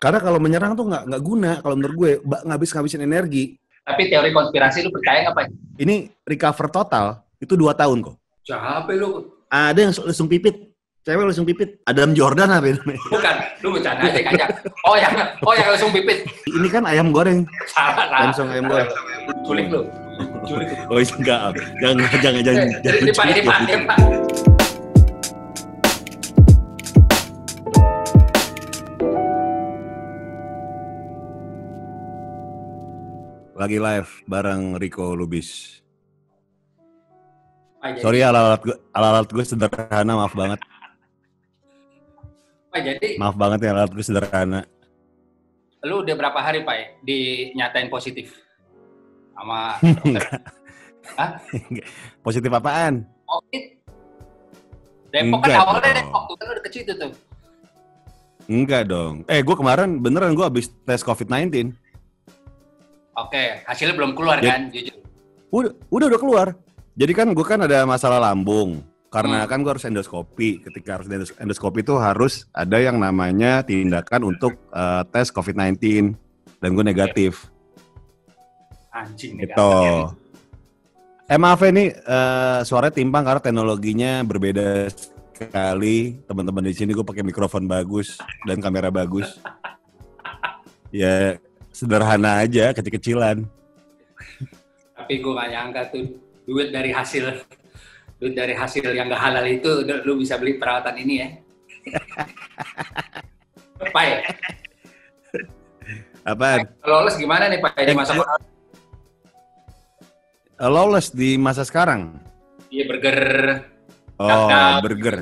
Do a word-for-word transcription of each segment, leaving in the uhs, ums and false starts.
Karena kalau menyerang tuh nggak nggak guna kalau menurut gue, ngabis-ngabisin energi. Tapi teori konspirasi lu percaya nggak, Pak? Ini recover total itu dua tahun kok. Capek lu. Ada yang langsung pipit. Cewek langsung pipit. Adam Jordan apa namanya? Bukan, lu bercanda aja kan. Oh yang, oh yang langsung pipit. Ini kan ayam goreng. Salah, salah. Langsung ayam goreng. Culik lu. Culik. Oh enggak, jangan jangan jangan. Jadi ini Pak, ini Pak, ini Pak. Lagi live bareng Rico Lubis. Pak, Sorry alat-alat gue, alat-alat gue sederhana, maaf banget. Pak, jadi maaf banget ya alat gue sederhana. Lu udah berapa hari Pak dinyatain positif sama dokter? Hah? Positif apaan? Covid. Depok kan awalnya Depok tuh kan udah kecil itu tuh. Enggak dong. Eh gue kemarin beneran gue habis tes covid sembilan belas. Oke, hasilnya belum keluar ya, kan, jujur. Udah, udah udah keluar. Jadi kan gue kan ada masalah lambung. Karena hmm. kan gue harus endoskopi. Ketika harus endoskopi itu harus ada yang namanya tindakan untuk uh, tes covid sembilan belas. Dan gue negatif. Anjing negatif. Gitu. Eh maaf ini uh, suaranya timpang karena teknologinya berbeda sekali. Teman-teman di sini gue pakai mikrofon bagus dan kamera bagus. Ya sederhana aja, kecil-kecilan. Tapi gue gak nyangka tuh duit dari hasil duit dari hasil yang gak halal itu lu bisa beli perawatan ini ya. Pak ya? Apaan? Lolos gimana nih Pak di masa sekarang? Lolos di masa sekarang? Iya burger. Oh Kakak, burger.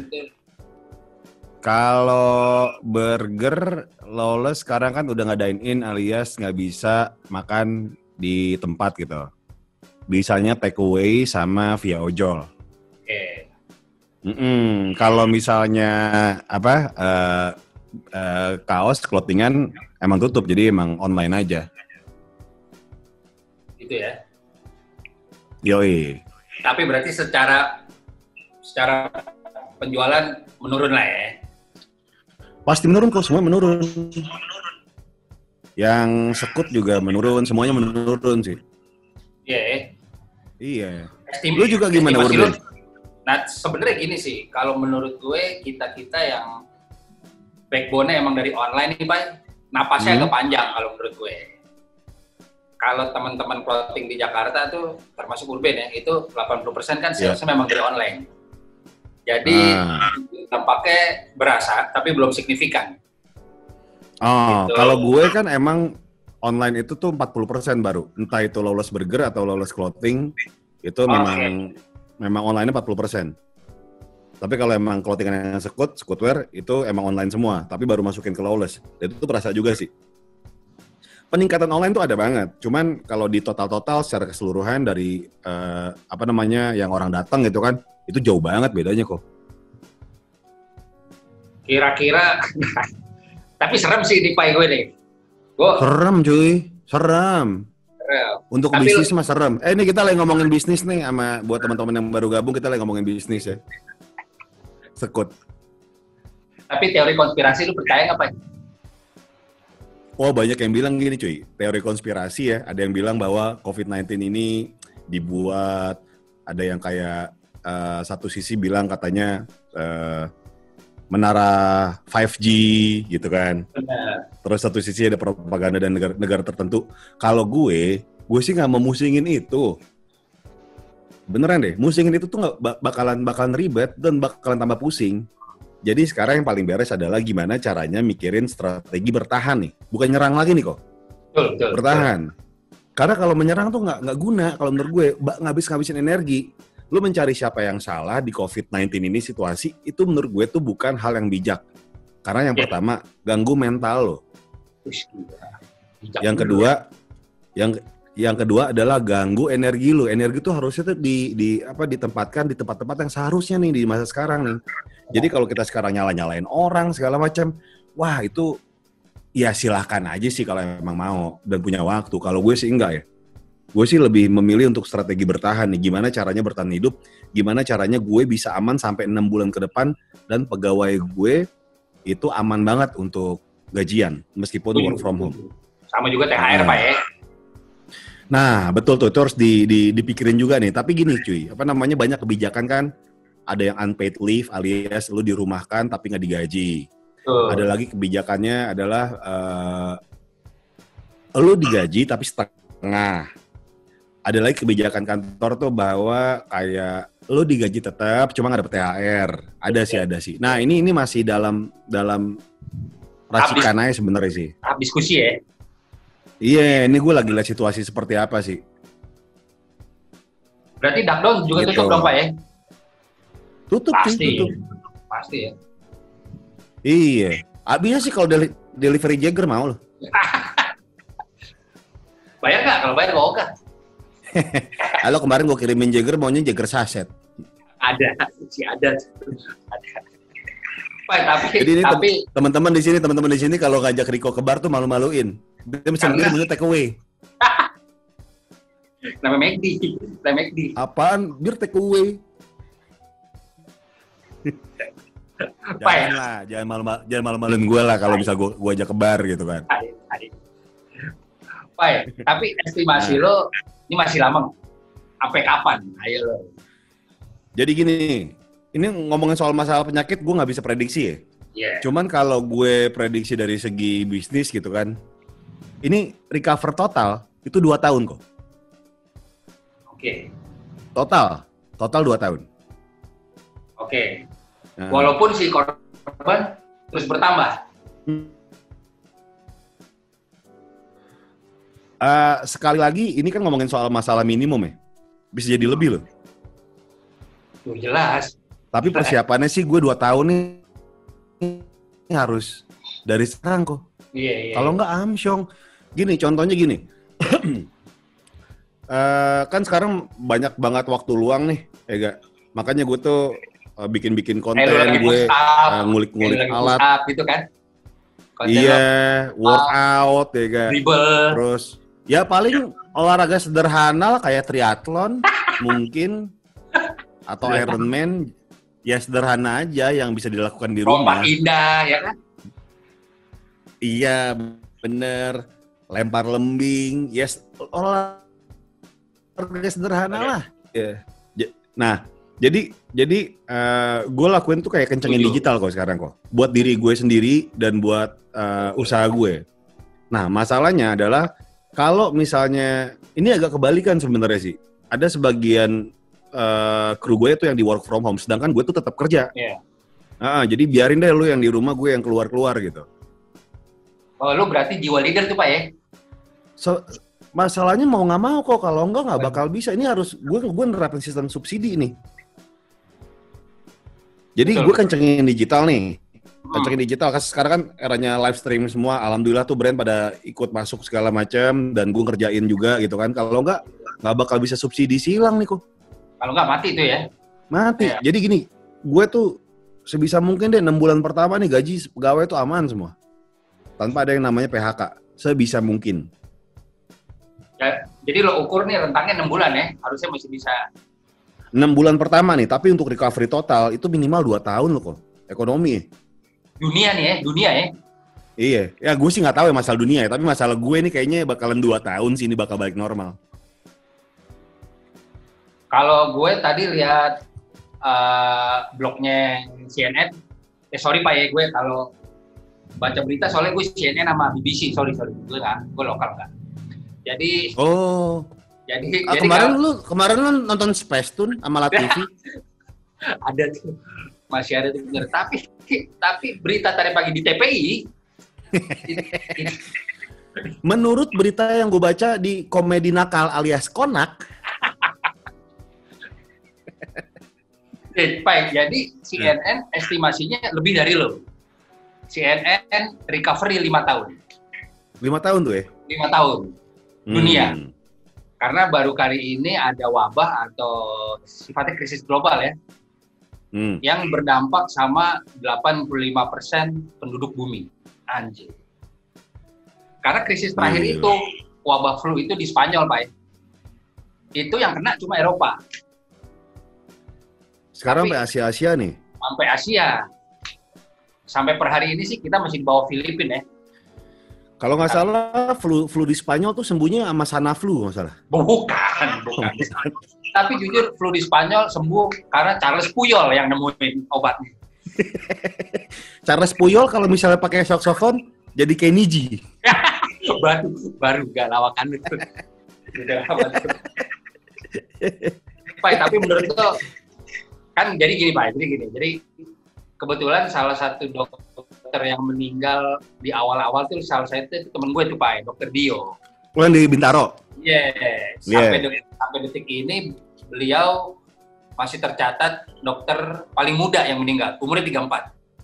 Kalau burger lawless sekarang kan udah nggak dine in alias nggak bisa makan di tempat gitu. Bisanya take away sama via ojol. Oke. Okay. Kalau misalnya apa uh, uh, kaos clothingan emang tutup jadi emang online aja. Gitu ya. Yoi. Tapi berarti secara secara penjualan menurun lah ya. Pasti menurun kok, semua menurun. Yang sekut juga menurun, semuanya menurun sih. Iya. Yeah. Iya. Estim- lu juga gimana Urban? Nah sebenarnya gini sih, kalau menurut gue kita-kita yang backbone-nya emang dari online nih Pak, napasnya hmm. agak panjang kalau menurut gue. Kalau teman-teman clothing di Jakarta tuh, termasuk Urban ya, itu delapan puluh persen kan salesnya yeah. memang dari online. Jadi ah. dampaknya berasa, tapi belum signifikan. Oh, gitu. Kalau gue kan emang online itu tuh empat puluh persen baru. Entah itu lawless burger atau lawless clothing, itu oh, memang okay. memang online empat puluh persen. Tapi kalau emang clothing yang sekut, sekutwear, itu emang online semua. Tapi baru masukin ke lawless. Itu tuh berasa juga sih. Peningkatan online tuh ada banget. Cuman kalau di total-total secara keseluruhan dari uh, apa namanya yang orang datang gitu kan, itu jauh banget bedanya kok. Kira-kira, tapi serem sih di Pak gue nih. Gua... Serem cuy, serem. Serem. Untuk tapi bisnis lu... mah serem. Eh ini kita lagi ngomongin bisnis nih sama buat teman-teman yang baru gabung, kita lagi ngomongin bisnis ya. Sekut. Tapi teori konspirasi lu percaya nggak Pak? Oh banyak yang bilang gini cuy, teori konspirasi ya. Ada yang bilang bahwa covid sembilan belas ini dibuat, ada yang kayak uh, satu sisi bilang katanya uh, menara lima G gitu kan. Benar. Terus satu sisi ada propaganda dan negara, negara tertentu. Kalau gue, gue sih nggak mau musingin itu. Beneran deh, musingin itu tuh nggak bakalan bakalan ribet dan bakalan tambah pusing. Jadi sekarang yang paling beres adalah gimana caranya mikirin strategi bertahan nih. Bukan nyerang lagi nih kok. Betul, betul, bertahan. Betul. Karena kalau menyerang tuh nggak nggak guna. Kalau menurut gue, ngabis-ngabisin energi. Lu mencari siapa yang salah di covid sembilan belas ini situasi, itu menurut gue tuh bukan hal yang bijak. Karena yang yeah. pertama, ganggu mental lo. Yang kedua, yang yang kedua adalah ganggu energi lo. Energi tuh harusnya tuh di di apa ditempatkan di tempat-tempat yang seharusnya nih di masa sekarang nih. Jadi kalau kita sekarang nyala-nyalain orang segala macam, wah itu ya silahkan aja sih kalau emang mau dan punya waktu. Kalau gue sih enggak ya. Gue sih lebih memilih untuk strategi bertahan nih. Gimana caranya bertahan hidup, gimana caranya gue bisa aman sampai enam bulan ke depan dan pegawai gue itu aman banget untuk gajian meskipun Tujuh. work from home. Sama juga T H R, Nah. Pak ya. Nah, betul tuh, itu harus di, di, dipikirin juga nih. Tapi gini cuy, apa namanya banyak kebijakan kan, ada yang unpaid leave alias lu dirumahkan tapi nggak digaji. Tuh. Ada lagi kebijakannya adalah uh, lu digaji tapi setengah. Ada lagi kebijakan kantor tuh bahwa kayak lu digaji tetap, cuma nggak dapet T H R. Ada sih, ada sih. Nah ini ini masih dalam dalam racikan aja sebenarnya sih. Tahap diskusi ya. Iya, ini gue lagi lihat situasi seperti apa sih. Berarti Duckdown juga Gitu. tutup dong Pak ya? Tutup Pasti. sih, tutup. Pasti ya. Iya. Abisnya sih kalau deli- delivery Jagger mau loh. Bayar nggak? Kalau bayar kok kan? Halo, kemarin gue kirimin Jagger, maunya Jagger saset. Ada, sih ada. Ada. Pak, tapi Jadi ini tapi tem- teman-teman di sini, teman-teman di sini kalau ngajak Riko ke bar tuh malu-maluin. Dia mesti Karena- ngirim take away. nama McD, nama McD. Apaan? Biar take away. Pak ya? Jangan lah, jangan malu jangan malu-maluin gue lah kalau bisa gue gue ajak ke bar gitu kan. Hai, hai. Pak ya? Tapi estimasi Nah. lo ini masih lama nggak? Sampai kapan? Ayo lo. Jadi gini, ini ngomongin soal masalah penyakit gue nggak bisa prediksi ya. Iya. Cuman kalau gue prediksi dari segi bisnis gitu kan, ini recover total itu dua tahun kok. Oke. Total, total dua tahun. Oke. Nah, Walaupun si korban terus bertambah. uh, sekali lagi, ini kan ngomongin soal masalah minimum ya. Bisa jadi lebih loh. Tuh jelas. Tapi persiapannya sih gue dua tahun nih ini harus dari sekarang kok. Iya, iya. Kalau nggak amsyong. Gini, contohnya gini. Uh, kan sekarang banyak banget waktu luang nih, ya gak? Makanya gue tuh uh, bikin-bikin konten, Eh, lu lagi gue push up, uh, ngulik-ngulik eh, lu lagi alat. push up gitu kan? Konten Iya, lo, workout, ya gak? dribble. Terus, ya paling olahraga sederhana lah kayak triathlon, mungkin. Atau Ironman, ya sederhana aja yang bisa dilakukan di rumah. Rompak indah, ya kan? Iya, bener. Lempar lembing, yes, olahraga sederhana lah. Ya. J- Nah, jadi jadi uh, gue lakuin tuh kayak kencengin Setuju. digital kok sekarang kok. Buat diri gue sendiri dan buat uh, usaha gue. Nah, masalahnya adalah kalau misalnya ini agak kebalikan sebenarnya sih. Ada sebagian uh, kru gue tuh yang di work from home, sedangkan gue tuh tetap kerja. Iya. Ah, jadi biarin deh lu yang di rumah, gue yang keluar-keluar gitu. Oh, lu berarti jiwa leader tuh Pak ya? So, masalahnya mau nggak mau kok, kalau enggak nggak bakal bisa. Ini harus gue gue nerapin sistem subsidi nih. Jadi Betul. gue kencengin digital nih, Hmm. kencengin digital. Kan sekarang kan eranya live stream semua. Alhamdulillah tuh brand pada ikut masuk segala macam dan gue ngerjain juga gitu kan. Kalau enggak nggak bakal bisa subsidi silang nih kok. Kalau nggak mati tuh ya? Mati. Iya. Jadi gini, gue tuh sebisa mungkin deh enam bulan pertama nih gaji pegawai tuh aman semua, tanpa ada yang namanya P H K. Sebisa mungkin. Ya, jadi lo ukur nih rentangnya enam bulan ya, harusnya masih bisa. enam bulan pertama nih, tapi untuk recovery total itu minimal dua tahun loh kok. Ekonomi. Dunia nih ya, dunia ya. Iya, ya gue sih nggak tahu ya masalah dunia ya, tapi masalah gue nih kayaknya bakalan dua tahun sih ini bakal balik normal. Kalau gue tadi lihat uh, blognya C N N, eh sorry Pak ya, gue kalau baca berita soalnya gue C N N sama B B C, sorry sorry, gue nggak, gue lokal nggak. Jadi, Oh, jadi, ah, jadi kemarin kalau- lu kemarin lu nonton Space Tune sama La T V? ada tuh, masih ada tuh bener. Tapi, tapi berita tadi pagi di T P I, ini- ini- Menurut berita yang gue baca di Komedi Nakal alias Konak, eh, Pak, jadi C N N estimasinya lebih dari lo. C N N recovery lima tahun, lima tahun tuh ya? lima tahun. Dunia. Hmm. Karena baru kali ini ada wabah atau sifatnya krisis global ya, Hmm. yang berdampak sama delapan puluh lima persen penduduk bumi. Anjir. Karena krisis terakhir Iya. itu, wabah flu itu di Spanyol, Pak. Itu yang kena cuma Eropa, Sekarang Tapi- sampai Asia-Asia nih. sampai Asia. Sampai per hari ini sih kita masih di bawah Filipina ya. Kalau nggak salah flu flu di Spanyol tuh sembuhnya sama Sanaflu nggak salah. Bukan, bukan. Tapi jujur flu di Spanyol sembuh karena Charles Puyol yang nemuin obatnya. Charles Puyol kalau misalnya pakai saksofon jadi Kenny G. baru baru gak lawakan itu. Udah lama itu. Pak, tapi menurut itu kan jadi gini Pak, jadi gini. Jadi kebetulan salah satu dokter yang meninggal di awal-awal tuh salah satu itu temen gue tuh Pak, dokter Dio. Oh, yang di Bintaro. Yes. Sampai, yeah. detik, sampai detik ini beliau masih tercatat dokter paling muda yang meninggal, umurnya tiga puluh empat.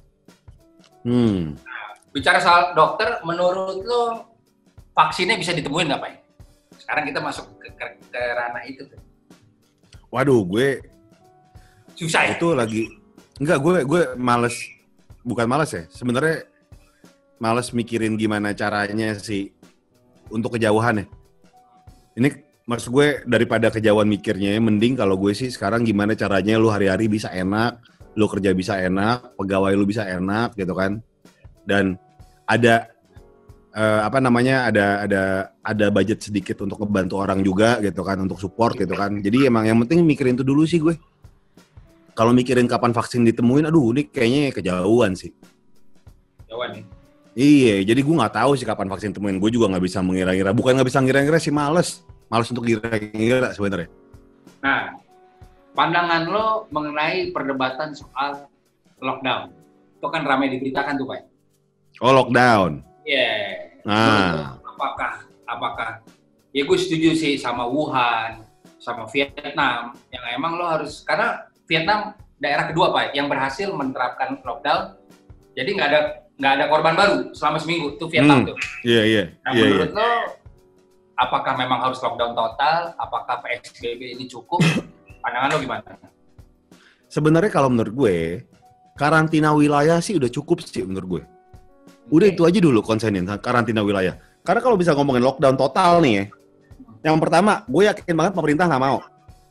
Hmm. Nah, bicara soal dokter, menurut lo vaksinnya bisa ditemuin nggak Pak? Sekarang kita masuk ke, ke, ke ranah itu tuh. Waduh, gue susah ya? Itu lagi enggak, gue gue males, bukan males ya, sebenarnya males mikirin gimana caranya sih untuk kejauhan ya. Ini maksud gue daripada kejauhan mikirnya, mending kalau gue sih sekarang gimana caranya lu hari-hari bisa enak, lu kerja bisa enak, pegawai lu bisa enak gitu kan. Dan ada uh, apa namanya ada ada ada budget sedikit untuk ngebantu orang juga gitu kan, untuk support gitu kan. Jadi emang yang penting mikirin itu dulu sih gue. Kalau mikirin kapan vaksin ditemuin, aduh ini kayaknya kejauhan sih. Kejauhan nih. Iya, jadi gue nggak tahu sih kapan vaksin ditemuin. Gue juga nggak bisa mengira-ngira. Bukan nggak bisa ngira-ngira sih, males. Males untuk ngira-ngira sebenarnya. Nah, pandangan lo mengenai perdebatan soal lockdown. Itu kan ramai diberitakan tuh Pak. Oh, lockdown. Iya. Yeah. Nah. Apakah, apakah, ya gue setuju sih sama Wuhan, sama Vietnam, yang emang lo harus, karena Vietnam daerah kedua Pak, yang berhasil menerapkan lockdown, jadi nggak ada nggak ada korban baru selama seminggu tuh Vietnam hmm, tuh. Iya iya. Nah iya, menurut iya. lo, apakah memang harus lockdown total? Apakah P S B B ini cukup? Pandangan lo gimana? Sebenarnya kalau menurut gue, karantina wilayah sih udah cukup sih menurut gue. Udah okay. Itu aja dulu konsenin karantina wilayah. Karena kalau bisa ngomongin lockdown total nih ya, yang pertama gue yakin banget pemerintah nggak mau.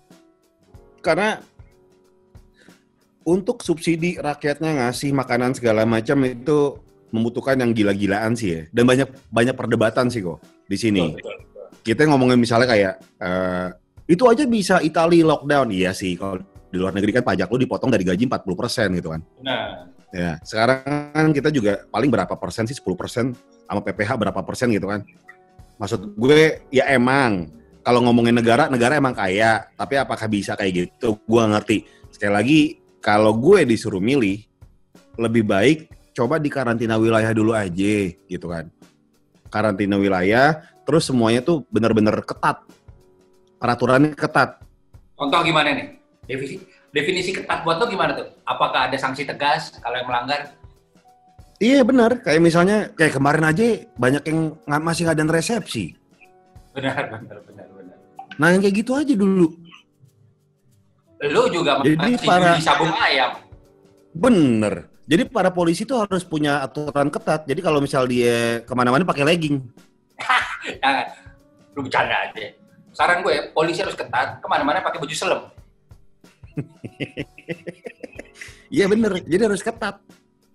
Karena untuk subsidi rakyatnya ngasih makanan segala macam itu membutuhkan yang gila-gilaan sih ya. Dan banyak banyak perdebatan sih kok di sini. Betul, betul, betul. Kita ngomongin misalnya kayak uh, itu aja bisa Italia lockdown. Iya sih, kalau di luar negeri kan pajak lu dipotong dari gaji empat puluh persen gitu kan. Nah. Ya, sekarang kan kita juga paling berapa persen sih, sepuluh persen sama P P H berapa persen gitu kan. Maksud gue ya emang kalau ngomongin negara, negara emang kaya, tapi apakah bisa kayak gitu? Gua ngerti. Sekali lagi kalau gue disuruh milih, lebih baik coba di karantina wilayah dulu aja, gitu kan. Karantina wilayah, terus semuanya tuh benar-benar ketat. Peraturannya ketat. Contoh gimana nih? Definisi, definisi ketat buat lo gimana tuh? Apakah ada sanksi tegas kalau yang melanggar? Iya benar, kayak misalnya, kayak kemarin aja banyak yang ng- masih ngadain resepsi. Benar, benar, benar, benar. Nah yang kayak gitu aja dulu. Lu juga jadi masih para sabung ayam. Bener. Jadi para polisi tuh harus punya aturan ketat. Jadi kalau misal dia kemana-mana pakai legging. Jangan. Lu bercanda aja. Saran gue, polisi harus ketat. Kemana-mana pakai baju selem. Iya bener. Jadi harus ketat.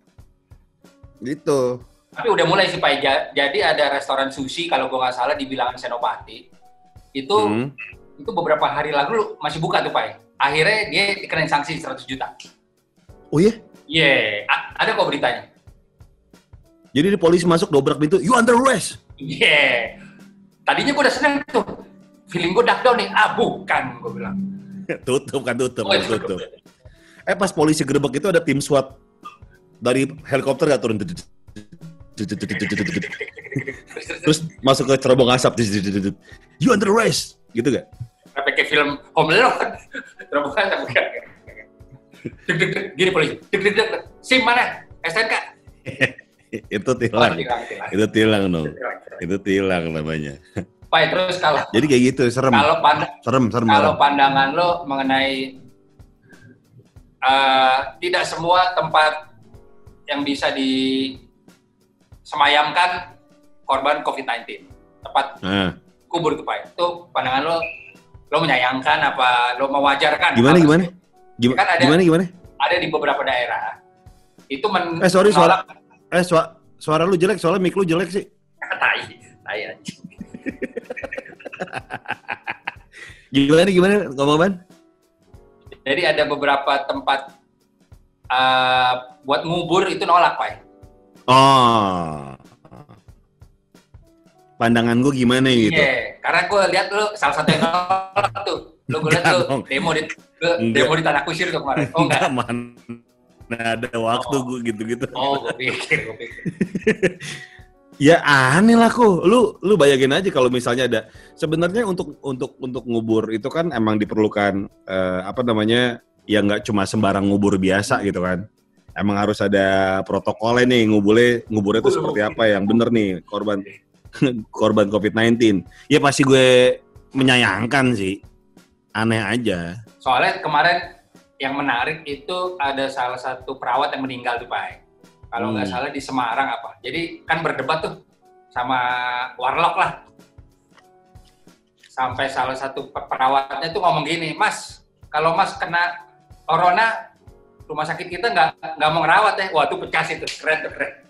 Gitu. Tapi udah mulai sih Pak. Jadi ada restoran sushi kalau gue nggak salah di Bilangan Senopati. Itu hmm. itu beberapa hari lalu masih buka tuh Pak. Akhirnya dia dikenain sanksi seratus juta. Oh iya? Iya, yeah. ada kok beritanya. Jadi di polisi masuk dobrak pintu, you under arrest. Iya. Yeah. Tadinya gue udah seneng tuh. Feeling gue dark down nih. Ah bukan, gue bilang. tutup kan tutup, oh, kan tutup. Eh pas polisi gerbek itu ada tim SWAT dari helikopter gak turun. Terus masuk ke cerobong asap. You under arrest. Gitu gak? Pakai film Home Alone. Terobosan tak bukan. Deg-deg gini polisi. Deg-deg SIM mana? S T N K. Itu tilang. Oh, tilang, tilang. Itu tilang dong. Itu tilang namanya. Pak, terus kalau jadi kayak gitu serem. Kalau pandang, serem, serem. Kalau pandangan lo mengenai uh, tidak semua tempat yang bisa disemayamkan korban covid sembilan belas. Tempat nah. kubur itu Pak. Itu pandangan lo lo menyayangkan apa lo mewajarkan? Gimana gimana? Gimana, kan ada, gimana gimana? Ada di beberapa daerah itu men- Eh sorry suara eh suara, suara lu jelek soalnya mic lu jelek sih. Tai, tai anjing. Gimana gimana ngomong-ngomong? Jadi ada beberapa tempat uh, buat ngubur itu nolak, Pak. Oh. Pandangan gue gimana gitu? Iya, yeah, karena gue lihat lu salah satu yang nolak tuh. Lu gue lihat tuh demo di lu, demo di Tanah Kusir tuh kemarin. Oh enggak? Mana ada waktu oh. gue gitu-gitu. Oh, gue pikir, gue pikir. Ya aneh lah kok. Lu lu bayangin aja kalau misalnya ada sebenarnya untuk untuk untuk ngubur itu kan emang diperlukan uh, apa namanya? Ya nggak cuma sembarang ngubur biasa gitu kan. Emang harus ada protokolnya nih nguburnya nguburnya itu seperti apa yang bener nih korban korban covid sembilan belas. Ya pasti gue menyayangkan sih. Aneh aja. Soalnya kemarin yang menarik itu ada salah satu perawat yang meninggal tuh, Pak. Kalau nggak hmm. salah di Semarang apa. Jadi kan berdebat tuh sama Warlock lah. Sampai salah satu perawatnya tuh ngomong gini, Mas, kalau Mas kena corona, rumah sakit kita nggak nggak mau ngerawat ya. Wah, tuh pecah itu, keren tuh, keren.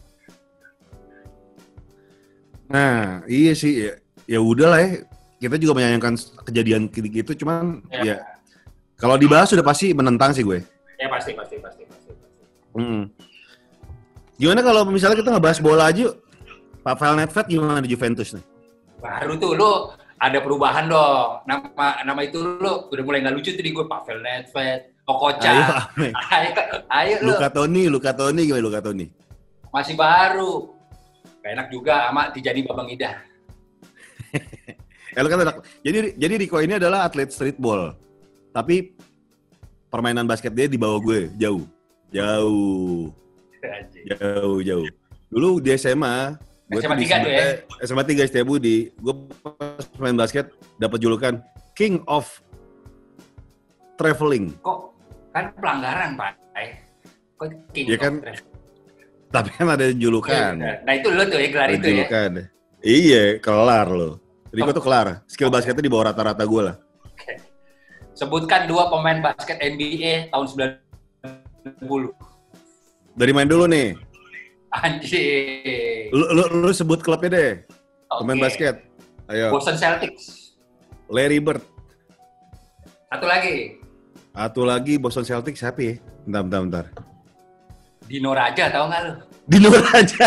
Nah, iya sih. Ya, ya udah lah ya. Kita juga menyayangkan kejadian gitu, cuman ya, ya kalau dibahas sudah pasti menentang sih gue. Ya pasti, pasti, pasti, pasti. pasti. Hmm. Gimana kalau misalnya kita ngebahas bola aja, Pavel Nedved gimana di Juventus nih? Baru tuh lo ada perubahan dong. Nama nama itu lo udah mulai nggak lucu tuh di gue. Pavel Nedved, Okocha. Ayo, ayo, ayo lo. Luka Toni, Luka Toni gimana Luka Toni? Masih baru. Gak enak juga sama dijadi Babang Ida. Ya, kan enak. Jadi jadi Rico ini adalah atlet streetball, tapi permainan basket dia di bawah gue jauh, jauh. Jauh, jauh. Dulu di S M A, gue S M A tiga tuh ya? S M A tiga Setiabudi, gue pas main basket dapat julukan King of Traveling. Kok kan pelanggaran, Pak? Kok King ya of kan, Traveling? Tapi kan ada julukan. Nah itu lo tuh ya, gelar itu julukan. Ya? Iya, kelar lo. Rico oh. tuh kelar. Skill basketnya di bawah rata-rata gue lah. Oke. Sebutkan dua pemain basket N B A tahun sembilan puluh. Dari main dulu nih. Anjir. Lu, lu, lu sebut klubnya deh. Okay. Pemain basket. Ayo. Boston Celtics. Larry Bird. Satu lagi. Satu lagi Boston Celtics siapa ya? Bentar, bentar, bentar. Dino Raja, tau nggak lu? Dino Raja.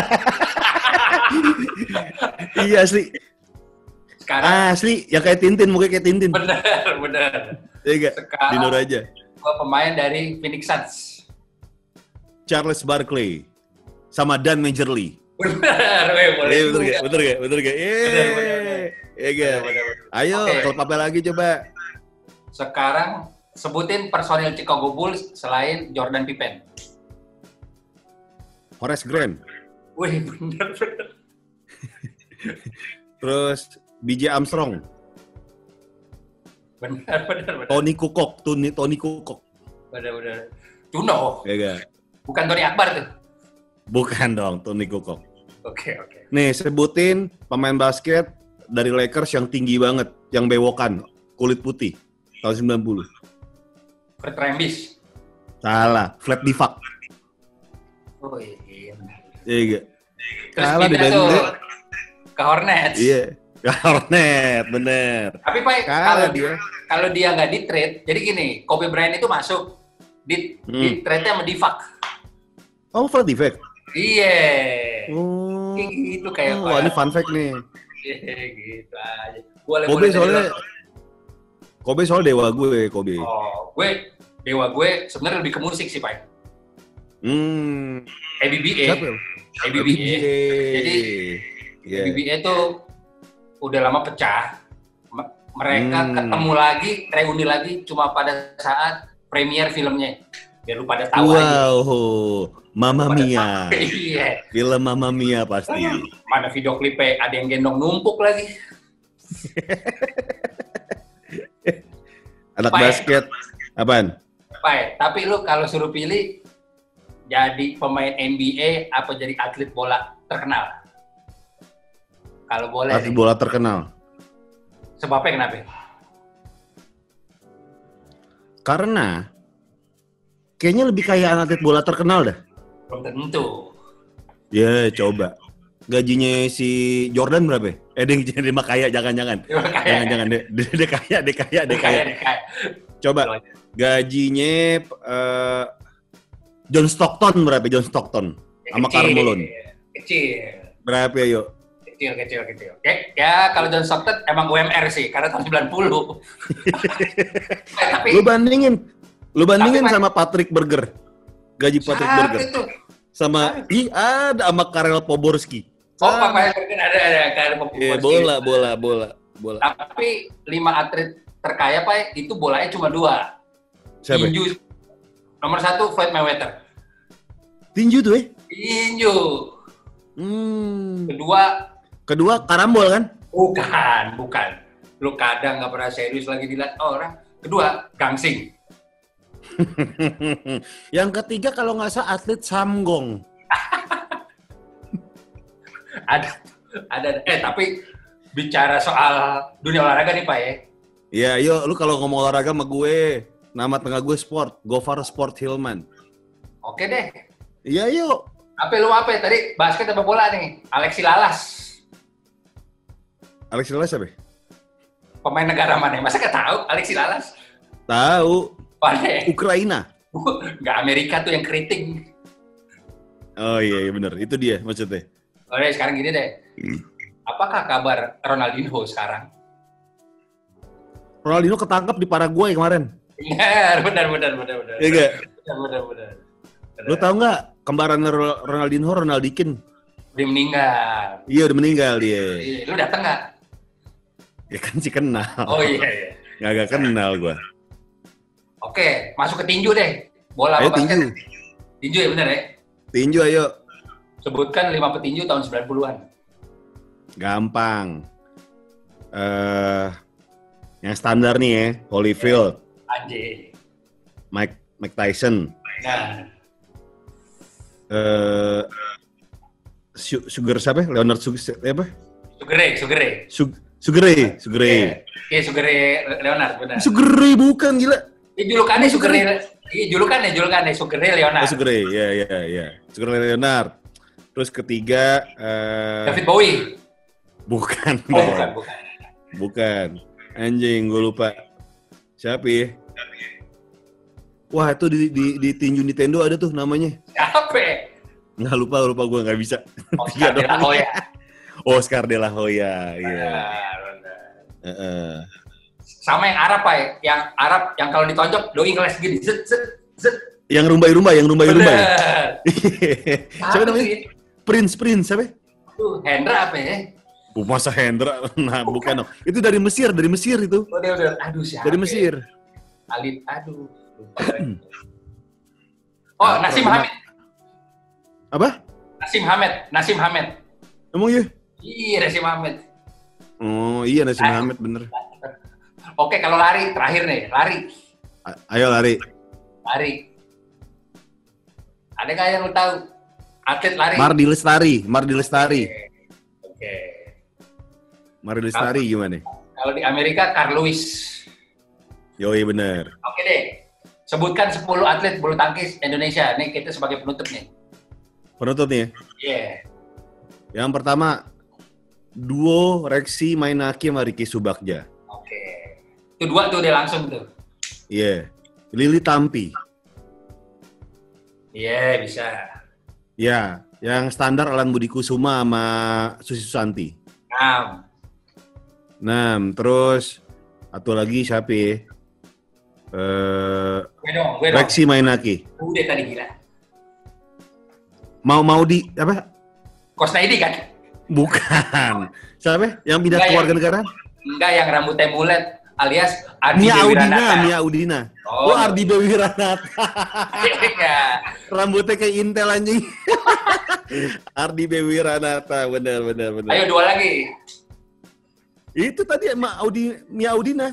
Iya asli. Sekarang. Ah, asli. Yang kayak Tintin, mukanya kayak Tintin. Bener, bener. Iya Sekarang. Dino Raja. Gua pemain dari Phoenix Suns. Charles Barkley sama Dan Majerle. Bener, weh, boleh. Iya, bener gak? Bener gak? Bener gak? Iya gak? Ayo, okay. Klub apa lagi coba? Sekarang sebutin personil Chicago Bulls selain Jordan Pippen. Horace Grant. Wih, bener, bener. Terus B J Armstrong. Bener, bener, bener. Tony Kukoc, Tony, Tony Kukoc. Bener, bener. Tuno. Iya gak? Bukan Tony Akbar tuh? Bukan dong, Tony Kukoc. Oke, okay, oke. Okay. Nih, sebutin pemain basket dari Lakers yang tinggi banget, yang bewokan, kulit putih, tahun sembilan puluh. Fred Rambis. Salah, Flat Divac. Oh iya, benar. Iya, terus salah pindah tuh ke Hornets. Iya, ke Hornets, bener. Tapi Pak, kalau dia kalau dia nggak di trade, jadi gini, Kobe Bryant itu masuk di, hmm. di trade-nya sama Divac. Oh, Flat Divac? Iya. Oh. Kayak gitu kayak oh, ini fun fact nih. Iya, gitu aja. Boleh, Kobe boleh soalnya, Kobe soal dewa gue, Kobe. Oh, gue, dewa gue sebenarnya lebih ke musik sih, Pak. Hmm. A B B A. Siapa? A B B A. Jadi, yeah. A B B A itu udah lama pecah. Mereka hmm. ketemu lagi, reuni lagi cuma pada saat premier filmnya. Biar lu pada tahu wow. aja. Wow, Mamma Mia. Iya. Film Mamma Mia pasti. Mana video klipnya ada yang gendong numpuk lagi. Anak Pai. Basket. Apaan? Pai, tapi lu kalau suruh pilih jadi pemain N B A apa jadi atlet bola terkenal? Kalau boleh. Atlet nih. Bola terkenal. Sebabnya kenapa? Karena kayaknya lebih kayak atlet bola terkenal dah. Belum tentu. Ya, coba. gajinya si Jordan berapa? Eh, dia dia mah kaya, jangan-jangan. Jangan-jangan, dia, dia, dia kaya, dia kaya, dia kaya. Coba, gajinya uh, John Stockton berapa? John Stockton sama Karl Malone. Kecil. Berapa ya, yuk? Kecil, kecil, kecil. Ya, ya kalau John Stockton emang U M R sih, karena tahun sembilan puluh. eh, tapi, lu bandingin, lu bandingin tapi, sama Patrick Berger. Gaji Patrick Berger. Itu? Sama, ih ada sama Karel Poborski. Oh, Pak Patrick ada, ada Karel Poborski. Iya, bola, bola, bola, bola. Tapi lima atlet terkaya, Pak, itu bolanya cuma dua. Siapa? Tinju. Nomor satu, Floyd Mayweather. Tinju tuh eh? Tinju. Hmm. Kedua. Kedua, karambol kan? Bukan, bukan. Lu kadang nggak pernah serius lagi dilihat orang. Kedua, gangsing. Yang ketiga kalau nggak salah atlet samgong. ada, ada. Eh tapi bicara soal dunia olahraga nih Pak ya. Iya, yuk lu kalau ngomong olahraga sama gue, nama tengah gue sport, Gofar Sport Hilman. Oke deh. Iya yuk. Apa lu apa ya? Tadi basket apa bola nih? Alexi Lalas. Alexi Lalas apa? Pemain negara mana? Masa nggak tahu Alexi Lalas? Tahu. Mana? Ukraina. Nggak Amerika tuh yang keriting. Oh iya, iya benar. Itu dia maksudnya. Oke, sekarang gini deh. Apakah kabar Ronaldinho sekarang? Ronaldinho ketangkep di Paraguay kemarin. Benar, benar, benar, benar, benar. Iya nggak? Benar, benar, benar. Lu tahu nggak kembaran Ronaldinho, Ronaldikin? Udah meninggal. Iya udah meninggal dia. Iya, lu datang nggak? Ya kan sih kenal. Oh iya, iya. Nggak, nggak kenal gua. Oke, masuk ke tinju deh. Bola ayo, apa basket? Tinju. Tinju ya benar ya? Tinju ayo. Sebutkan lima petinju tahun sembilan puluhan. Gampang. Eh, uh, yang standar nih ya, Holyfield. Anjir. Mike Mike Tyson. Nah. Eh, uh, Sugar siapa? Leonard Sugar apa? Sugere, Sugere. Sug, Sugere, Sugere. Iya, yeah, Sugere Leonard benar. Sugere bukan gila. Ini julukannya Sugere. Iya, julukannya julukannya Sugere Leonard. Oh, Sugere, ya ya ya. Sugere Leonard. Terus ketiga uh, David Bowie. Bukan. Oh, bukan, bukan. Bukan. Anjing, gue lupa. Siapa ya? Wah, itu di, di, di tinju Nintendo ada tuh namanya. Siapa? Nggak lupa, lupa gue nggak bisa. Oscar De La Hoya. Oscar De La Hoya, iya. Uh, uh. Sama yang Arab, Pak. Yang Arab, yang kalau ditonjok, doi ngeles gini. Zet, zet, zet. Yang rumbai-rumbai, yang rumbai-rumbai. Siapa namanya? Sih? Prince, Prince, siapa? Tuh, Hendra apa ya? Oh, masa Hendra? Nah, bukan. bukan. Itu dari Mesir, dari Mesir itu. Oh, dia udah, aduh siapa? Dari Mesir. Alit, aduh. Oh, Nasim Hamed. Apa? Nasim Hamed, Nasim Hamed. Emang iya? Iya, Nasim Hamed. Oh, iya Nasim Ayo. Hamed, bener. Oke, kalau lari, terakhir nih, lari. A- ayo lari. Lari. Ada nggak yang lu tahu? Atlet lari. Mardi Lestari, Mardi Lestari. Oke. Oke. Mardi Lestari gimana? Kalau di Amerika, Carl Lewis. Yoi, bener. Oke deh. Sebutkan sepuluh atlet bulu tangkis Indonesia. Nih kita sebagai penutup nih. Penutup nih ya? Iya. Yeah. Yang pertama, duo Reksi Mainaki sama Ricky Subagja. Oke. Itu dua tuh dia langsung tuh. Iya. Yeah. Lili Tampi. Iya, yeah, bisa. Ya, yang standar Alan Budi Kusuma sama Susi Susanti. Enam. Enam. Terus, satu lagi siapa ya? Uh, gue dong, gue dong. Reksi Mainaki. Udah tadi gila. Mau mau di apa? Kosnaidi kan? Bukan. Siapa? Yang pindah keluarga negara? Enggak, yang rambutnya bulat alias Ardi Mia Dewi Audina, Ranata. Mia Audina. Oh, oh Ardi Dewi Ranata. Iya. Rambutnya kayak Intel anjing. Ardi Dewi Ranata, benar benar benar. Ayo dua lagi. Itu tadi Mia Audi, Mia Audina.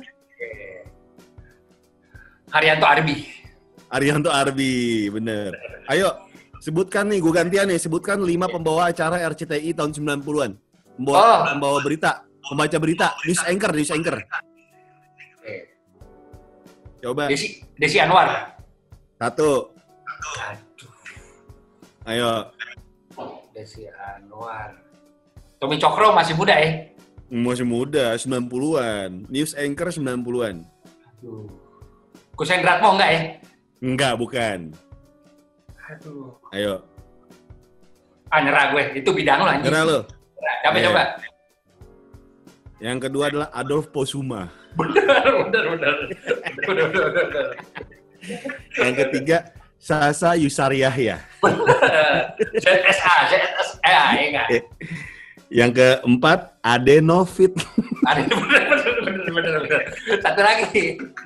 Haryanto Arbi. Haryanto Arbi, bener. Ayo, sebutkan nih, gue gantian nih, sebutkan lima pembawa acara R C T I tahun sembilan puluhan. Pembawa, oh. pembawa berita, pembaca berita, news anchor, news anchor. Oke. Coba. Desi, Desi Anwar. Satu. Aduh. Ayo. Desi Anwar. Tommy Cokro masih muda ya? Masih muda, sembilan puluhan. News anchor sembilan puluhan. Aduh. Kuseng Gratmo enggak ya? Enggak, bukan. Aduh. Ayo. Ah, nyerah gue. Itu bidang lo anjing. Nyerah lo. Coba, Yeah. coba. Yang kedua adalah Adolf Posuma. Bener, bener, bener. Bener, bener, bener. Yang ketiga, Sasa Yusariahya. Z S A, Z S A, ya enggak? Yang keempat, Adenovit. Ada bener, bener, bener, bener, bener. Satu lagi.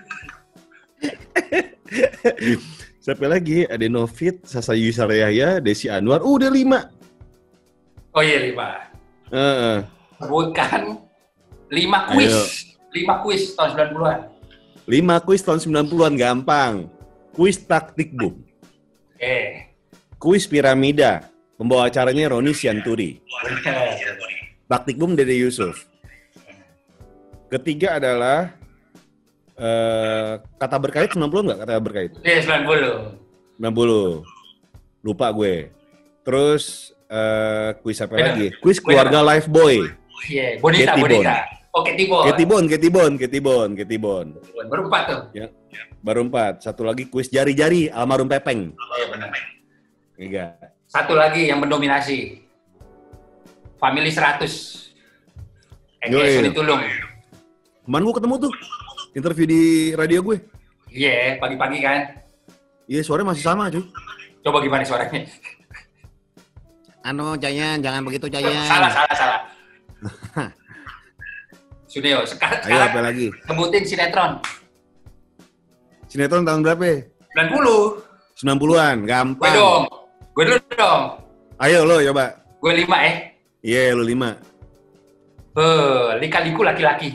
Siapa lagi? Adenovit, Sasa Yusariahya, Desi Anwar. Uh, udah lima. Oh iya, lima. Uh, Bukan lima kuis. Ayo. Lima kuis tahun sembilan puluhan. lima kuis tahun sembilan puluhan, gampang. Kuis taktik boom. Eh. Kuis piramida. Pembawa acaranya Roni Sianturi. Taktik boom Dede Yusuf. Ketiga adalah uh, kata berkait sembilan puluh nggak kata berkait? Iya, sembilan puluh. sembilan puluh. Lupa gue. Terus uh, kuis apa Bener. lagi? Kuis Gue keluarga Life Boy. Iya, Bonita, Ketibon. Bonita. Oh, Ketibon. Ketibon, Ketibon, Ketibon, Ketibon. Baru empat tuh. Ya. Baru empat. Satu lagi kuis jari-jari almarhum Pepeng. Oh, iya benar. Tiga. Satu lagi yang mendominasi. Family seratus. Yo, Ege iya. Suni Tulung. Kemarin gue ketemu tuh. Interview di radio gue. Iya, pagi-pagi kan. Iya, suaranya masih sama, cuy. Coba gimana suaranya? Anu, Jayan, jangan begitu, Jayan. Salah, salah, salah. Suneo, sekarang, Ayo, apa lagi? sebutin sinetron. Sinetron tahun berapa? sembilan puluh. sembilan puluhan, Gue gampang. dong. Gue dulu dong. Ayo lo, coba. Gue lima eh. Iya, yeah, lo lima. Eh, lika-liku laki-laki.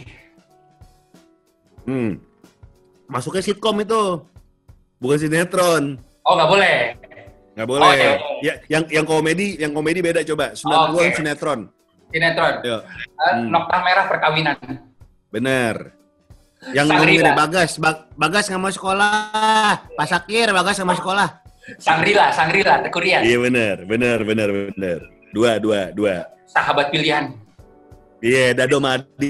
Hmm. Masuknya sitkom itu. Bukan sinetron. Oh, nggak boleh. Nggak boleh. Oh, iya. Ya, yang yang komedi, yang komedi beda coba. sembilan puluhan Oke. sinetron. Sinetron. Yo. Eh, Hmm. Nokta Merah Perkawinan. Bener. Yang Sangrila. ngomongin Bagas, Bag- Bagas nggak mau sekolah. Pak Sakir, Bagas nggak mau sekolah. Sangrila, Sangrila, Tekurian. Iya bener, bener, bener, bener. Dua, dua, dua. Sahabat Pilihan. Iya, Dado Madi.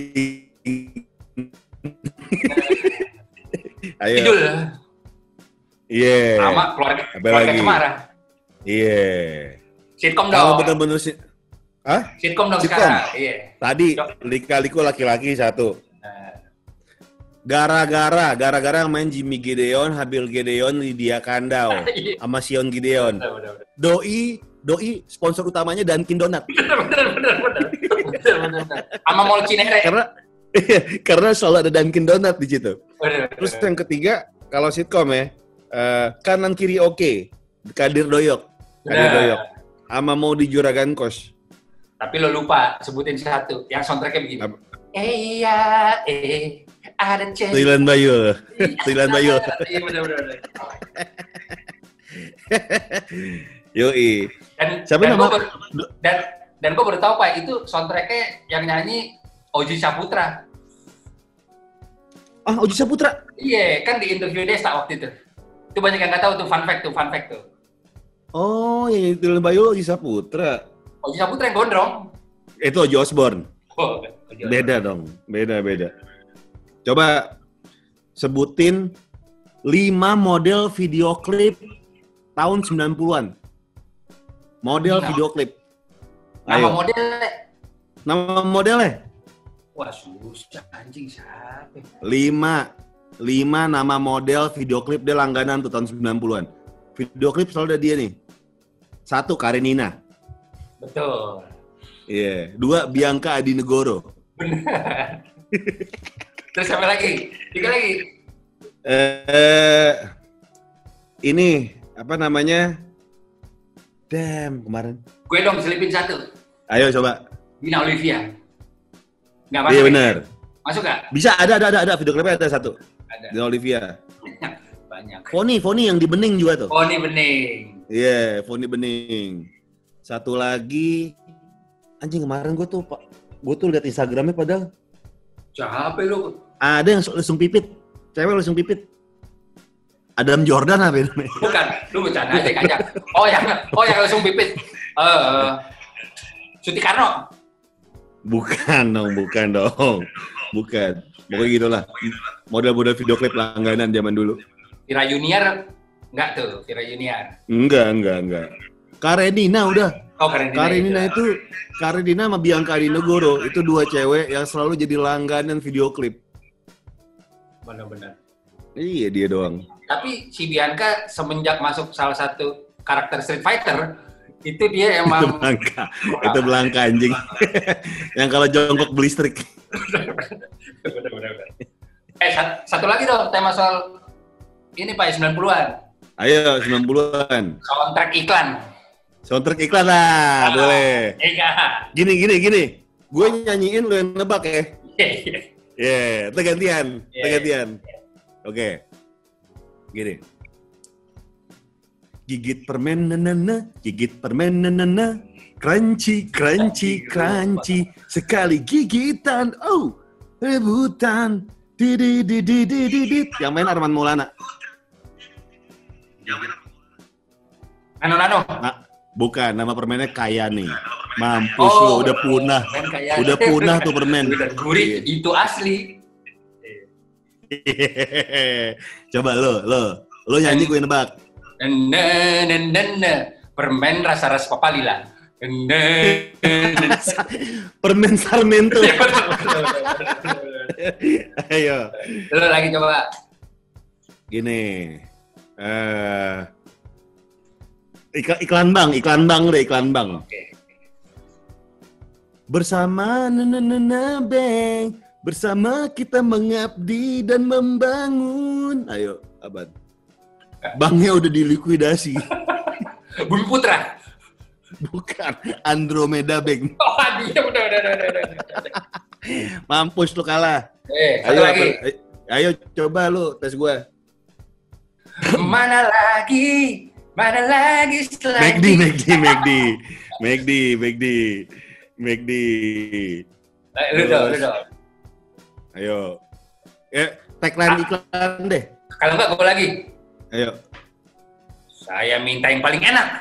Ayo. Idul. Iya. Sama keluarga, Apa keluarga lagi? Cemara. Iya. Sitkom Kalau dong. bener-bener si... Hah? Sitkom dong Sitkom. sekarang. Iya. Tadi lika-liku laki-laki satu. Nah, Gara-gara, gara-gara yang main Jimmy Gideon, Habil Gideon, Lydia Kandau, Iya. sama Sion Gideon. bener, bener, bener. Doi, Doi sponsor utamanya Dunkin Donat. Bener, bener, bener, bener. Bener, bener, bener. Sama Mall Cinere. Karena karena selalu ada Dunkin Donat di situ. Bener, bener. Terus yang ketiga, kalau sitcom ya, eh, kanan kiri oke, Kadir Doyok, Kadir Bener. Doyok, sama mau di Juragan Kos. Tapi lo lupa sebutin satu. Yang soundtracknya begini. Apa? Eh iya, eh ada cewek. Tuilan Bayu, Tuilan Bayu. Iya bener, bener, bener. Yoi. Dan, Siapa dan nama? Gua baru, dan dan gue baru tahu Pak, itu soundtracknya yang nyanyi Oji Saputra. Ah, Oji Saputra. Iya, kan di interview Desta waktu itu. Itu banyak yang nggak tahu tuh, fun fact tuh, fun fact tuh. Oh, yang Tuilan Bayu Oji Saputra. Oji Saputra yang gondrong. Itu Oji Osborne. Oh, Oji Saputra. Beda dong, beda beda. Coba sebutin lima model video klip tahun sembilan puluhan. Model Lima. video klip. Nama Ayo. modelnya. Nama modelnya? Wah, susah anjing siapa? Lima. Lima nama model video klip dia langganan tuh tahun sembilan puluhan. Video klip selalu ada dia nih. Satu, Karenina. Betul. Iya. Yeah. Dua, Bianca Adinegoro. Benar. Terus apa lagi? Tiga lagi. Eh, ini apa namanya? Damn, kemarin. Gue dong selipin satu. Ayo coba. Dina Olivia. Nggak masuk. Iya ya? benar. Masuk nggak? Bisa, ada, ada, ada, ada. Video klipnya ada satu. Ada. Di Olivia. Banyak. Banyak. Foni, Foni yang di Bening juga tuh. Oh, ini bening. Iya, yeah, Foni Bening. Satu lagi, anjing kemarin gue tuh, Pak, gue tuh liat Instagramnya padahal Siapa lu? ada yang langsung pipit, cewek langsung pipit. Adam Jordan apa itu? Bukan, lu bercanda aja kayaknya. Oh yang, oh yang langsung pipit. Eh, uh, Suti Karno. Bukan dong, bukan dong. Bukan. Pokoknya gitulah. Model-model video klip langganan zaman dulu. Vira Junior enggak tuh, Vira Junior. Enggak, enggak, enggak. Karenina udah. Oh, Karenina. Karenina itu, Karenina sama Bianca Dinegoro itu dua cewek yang selalu jadi langganan video klip. Benar-benar. Iya, dia doang. Tapi si Bianca semenjak masuk salah satu karakter Street Fighter, itu dia emang itu Blanka, itu Blanka anjing. Yang kalau jongkok beli listrik. Eh, satu lagi dong, tema soal ini Pak, sembilan puluhan. Ayo, sembilan puluhan. Soundtrack iklan. Soundtrack iklan lah, ah, boleh. Iya. Gini, gini, gini. Gue nyanyiin, lu yang nebak ya. Iya, iya. Yeah, kita gantian, kita Yeah. gantian. Oke. Okay. Gini. Gigit permen nanana, gigit permen nanana, crunchy, crunchy, crunchy, sekali gigitan, oh, rebutan, dididididididid. Yang main Arman Maulana. Nano Nano. Nah, bukan, nama permennya Kayani. Mampus oh, lu, udah punah. Udah punah tuh permen. Udah gurih, itu asli. Coba lo, lo, lo nyanyi gue nebak. Nene, nene, nene, permen rasa-rasa papalila. Nene, permen Sarmento. Ayo. Lo lagi coba. Gini. Uh, iklan, iklan bang, iklan bang deh, iklan bang. Oke. Bersama nana bang, bersama kita mengabdi dan membangun. Ayo, abad. Banknya udah dilikuidasi. Bumi Putra. Bukan, Andromeda Bank. Oh, dia udah, udah, udah, udah, udah. Mampus lu kalah. Eh, ayo, lagi. Apa, ayo coba lu tes gue. Mana lagi, mana lagi selain McD, McD, McD, McD, McD, McD. Lu dong, lu dong. Ayo, ya tagline iklan deh. Kalau enggak gue lagi. Ayo. Saya minta yang paling enak.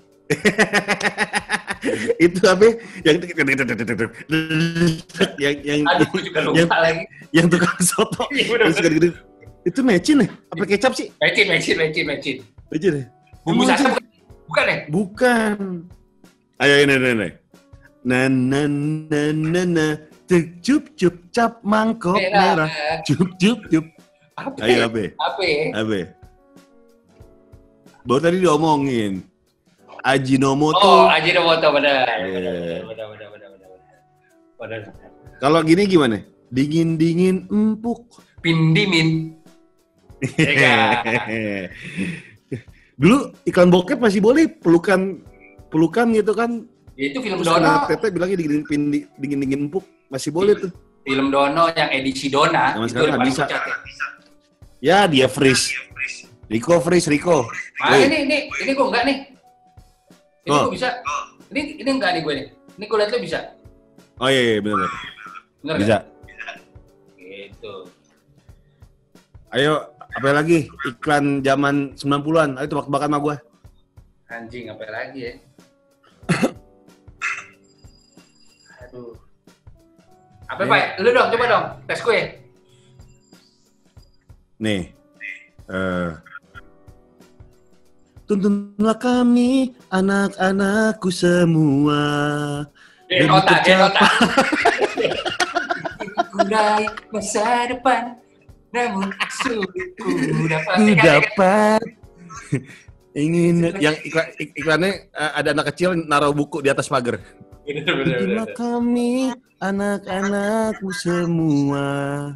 Itu apa? Yang yang yang Aduh, juga lupa yang, lagi. Yang tukang soto. Itu mecin ya? Apa kecap sih? Mecin, mecin, mecin, mecin. Mecin ya? Bumbu sasa bukan? Bukan ya? Bukan. Ayo ini, ini, ini. Na na na na na cup cup cap mangkok merah. Cup cup cup. Apa? Ayo apa? Apa? Apa? Baru tadi diomongin. Ajinomoto. Oh, Ajinomoto benar. Yeah. Benar, benar, benar, benar, benar. Kalau gini gimana? Dingin-dingin empuk. Pindimin. Dulu iklan bokep masih boleh pelukan pelukan gitu kan. Itu film terus Dono. Tete bilangnya dingin dingin dingin dingin empuk masih boleh tuh. Film Dono yang edisi Dona nah, itu nggak bisa. ya. Ya dia freeze. Rico freeze Rico. Ah ini ini ini gue enggak nih. Ini oh. gue bisa. Ini ini enggak nih gue nih. Ini gue lihat lo bisa. Oh iya, iya benar. Benar. Bisa. Kan? Gitu. Ayo, apa lagi? Iklan zaman sembilan puluhan. Ayo tebak-tebakan sama gue. Anjing, apa lagi ya? Aduh. Apa, Pak? Lu dong, coba dong. Tes gue. Nih. Uh, tuntunlah kami, anak-anakku semua. Denota, denota. Kurai masa depan. Namun sulit ku dapat. Ku dapat. Ingin yang iklan, iklannya uh, ada anak kecil naruh buku di atas pagar. Tuntunlah kami, anak-anakku semua.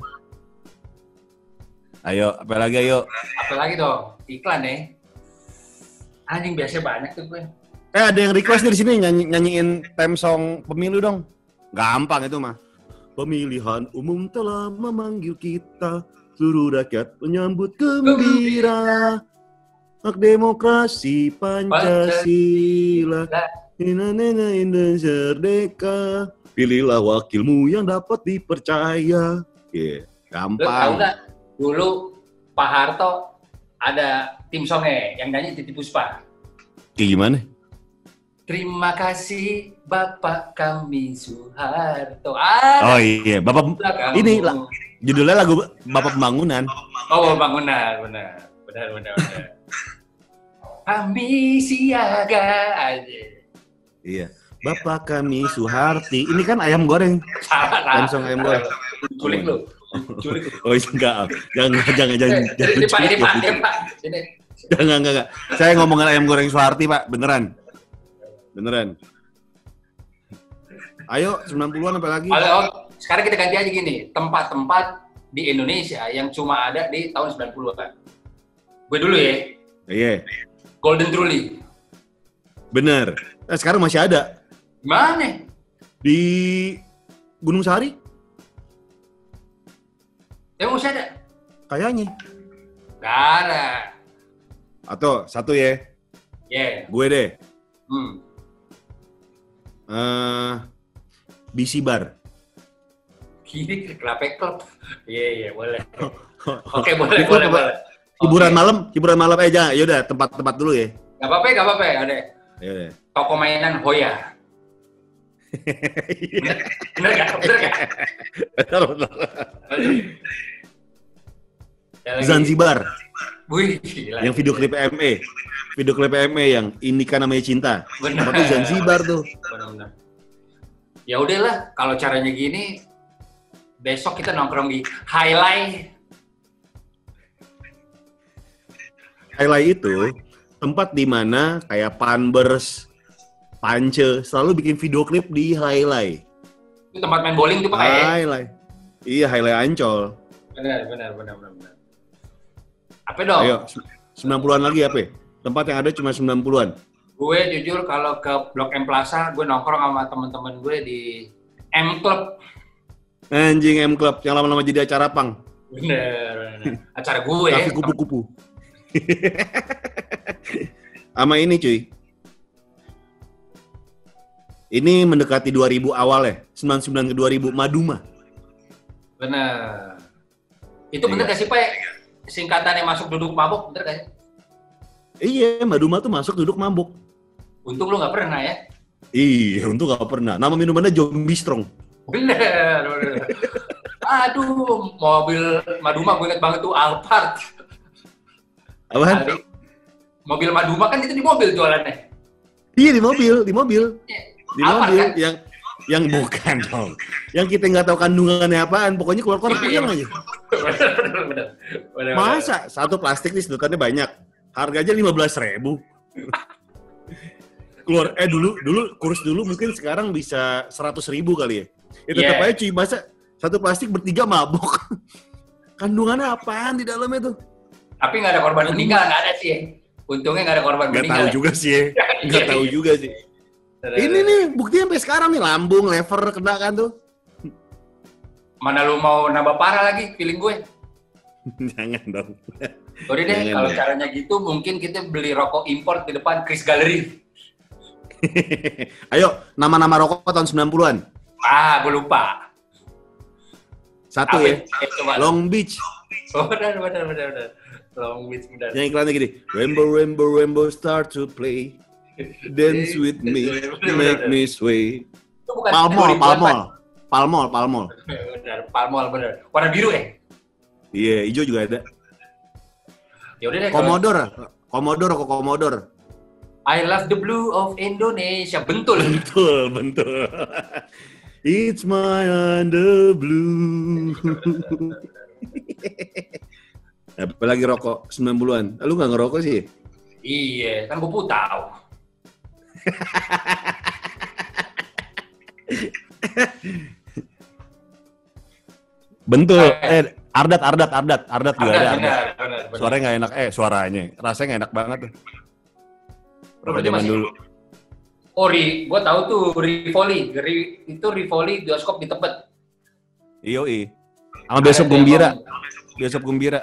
Ayo, apa lagi ayo? Apa lagi dong? Iklan ya. Anjing biasanya banyak tuh gue. Eh ada yang request di sini nyanyi, nyanyiin theme song pemilu dong. Gampang itu mah. Pemilihan umum telah memanggil kita, seluruh rakyat menyambut gembira. Hak demokrasi Pancasila, Indonesia Indonesia Merdeka. Pilihlah wakilmu yang dapat dipercaya. Yeah, gampang. Lu tahu nggak? Dulu Pak Harto ada tim songnya yang nyanyi Titiek Puspa. Kayak gimana? Terima kasih Bapak kami Soeharto. Ah, Oh iya, Bapak ini lah, judulnya lagu Bapak Pembangunan. Oh, Pembangunan, benar. Benar, benar, benar. Kami siaga aja. Iya. Bapak kami Soeharti. Ini kan ayam goreng. Salah, salah. Langsung ayam goreng. Culik lu. Culik. Oh, enggak. Jangan jangan jangan. Eh, ini Pak, ini Pak, ini Pak. Sini. Jangan enggak enggak. Saya ngomongin ayam goreng Soeharti, Pak. Beneran. Beneran. Ayo, sembilan puluhan apa lagi? Halo, sekarang kita ganti aja gini. Tempat-tempat di Indonesia yang cuma ada di tahun sembilan puluhan. Gue dulu ya. Iya. Golden Truly. Bener. Nah, sekarang masih ada. Mana? Di Gunung Sahari? Emang masih ada? Kayaknya. Gak ada. Atau satu ya. Yeah. Gue deh. Hmm. Uh, B C Bar. Gini, Klape Club. Iya, yeah, iya, yeah, boleh. Oke, boleh, Itu boleh, apa? boleh. Hiburan Okay. malam, hiburan malam aja. Yaudah, tempat-tempat dulu ya. Gak apa-apa, gak apa-apa. Ada. Yaudah. Toko mainan Hoya. Bener, bener gak? Bener gak? Zanzibar. Wih, gila. Yang video klip M E. Video klip M E yang Ini Kan Namanya Cinta. Benar. Tapi Zanzibar tuh. Benar-benar. Ya udahlah, kalau caranya gini, besok kita nongkrong di Highlight. Highlight itu tempat di mana kayak Panbers, Pance selalu bikin video klip di Highlight. Itu tempat main bowling tuh Pak ya? Highlight. Iya, Highlight Ancol. Benar, benar, benar, benar. benar. Apa dong? Ayo, sembilan puluhan lagi apa? Tempat yang ada cuma sembilan puluhan. Gue jujur kalau ke Blok M Plaza, gue nongkrong sama teman-teman gue di M Club. Anjing M Club yang lama-lama jadi acara pang. Bener, bener. Acara gue. Tapi kupu-kupu. Sama ini cuy. Ini mendekati dua ribu awal ya. sembilan puluh sembilan ke dua ribu Maduma. Bener. Itu bener Iya. gak sih Pak? Singkatannya masuk duduk mabuk, bener gak sih? Iya, Maduma tuh masuk duduk mabuk. Untung lu gak pernah ya? Iya, untung gak pernah. Nama minumannya Zombie Strong. Bener, bener. Aduh, mobil Maduma gue inget banget tuh Alphard. Apaan? Kali. Mobil Maduma kan itu di mobil jualannya. Iya, di mobil, di mobil. Di Alphard, mobil kan? yang yang bukan dong. Yang kita nggak tahu kandungannya apaan, pokoknya keluar-keluar puyeng aja. Bener, bener, bener. Bener, Masa satu plastik nih sedotannya banyak. Harganya lima belas ribu. Keluar eh dulu dulu kurs dulu mungkin sekarang bisa seratus ribu kali ya. Ya tetap Yeah. aja cuy, masa satu plastik bertiga mabuk. Kandungannya apaan di dalamnya tuh? Tapi nggak ada korban meninggal, nggak ada sih. Ya. Untungnya nggak ada korban Nggak meninggal. tahu juga sih ya. Nggak tahu juga sih. Bener, Ini bener. nih buktinya sampai sekarang nih lambung, lever kena kan tuh. Mana lu mau nambah parah lagi feeling gue? Jangan dong. Udah deh, Jangan kalau dong. caranya gitu mungkin kita beli rokok impor di depan Chris Gallery. Ayo, nama-nama rokok tahun sembilan puluhan. Ah, gue lupa. Satu Apa ya. Eh, coba. Long Beach. Oh, benar, benar, benar, benar. Long Beach, benar. Yang iklannya gini. Rainbow, rainbow, rainbow start to play. Dance with me, make me sway. Itu bukan Palmol, dua ribuan, palmol. Palmol, palmol. Pak. Benar, palmol, benar. Warna biru ya? Iya, hijau juga ada. Ya udah deh. kalau- Komodor, Komodor, kok Komodor. I love the blue of Indonesia. Bentul. Betul, betul. It's my under blue. Apalagi rokok sembilan puluhan. Lu nggak ngerokok sih? Iya, kan gue putau. Bentul. Eh, Ardat, Ardat, Ardat, Ardat juga Benar, ada. benar, Ardat. benar, benar. Suaranya nggak enak. Eh, suaranya. Rasanya nggak enak banget tuh. Rokok Berarti zaman masih- dulu. Oh, ri, gue tahu tuh Rivoli. Ri, itu Rivoli bioskop di Tebet. Yoi. Sama besok Ada gembira. yang- Besok gembira.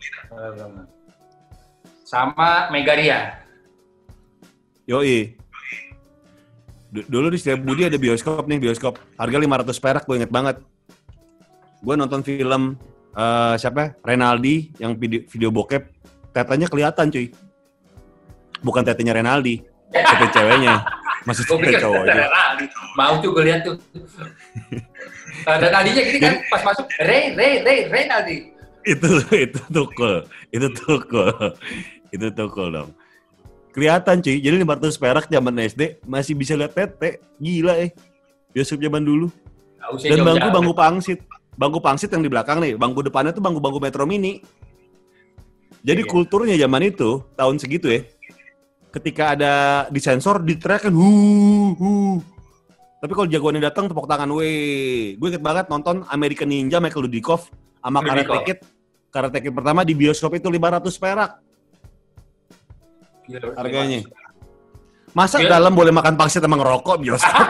Sama Megaria. Yoi. D- Dulu di Setiabudi ada bioskop nih, bioskop. Harga lima ratus perak, gue inget banget. Gue nonton film eh, siapa? Renaldi yang video, video bokep. Tetanya kelihatan cuy. Bukan tetenya Renaldi, tete ceweknya. Masih Gue pikir cowoknya. mau tuh gue lihat tuh. Dan tadinya gini kan pas masuk Ray Ray Ray Reynaldi. Itu itu tukul, itu tukul, itu tukul dong. Kelihatan cuy, jadi lima ratus perak zaman S D masih bisa lihat tete, gila eh. Bioskop zaman dulu. Dan bangku bangku pangsit, bangku pangsit yang di belakang nih, bangku depannya tuh bangku-bangku Metro Mini. Jadi iya. Kulturnya zaman itu tahun segitu ya. Ketika ada disensor, diteriakin hu hu. Tapi kalau jagoannya datang tepuk tangan, weh. Gue inget banget nonton American Ninja Michael Dudikoff sama Karate Kid. Karate Kid pertama di bioskop itu lima ratus perak. Gila, harganya. Masa Gila. Dalam boleh makan pangsit sama ngerokok bioskop?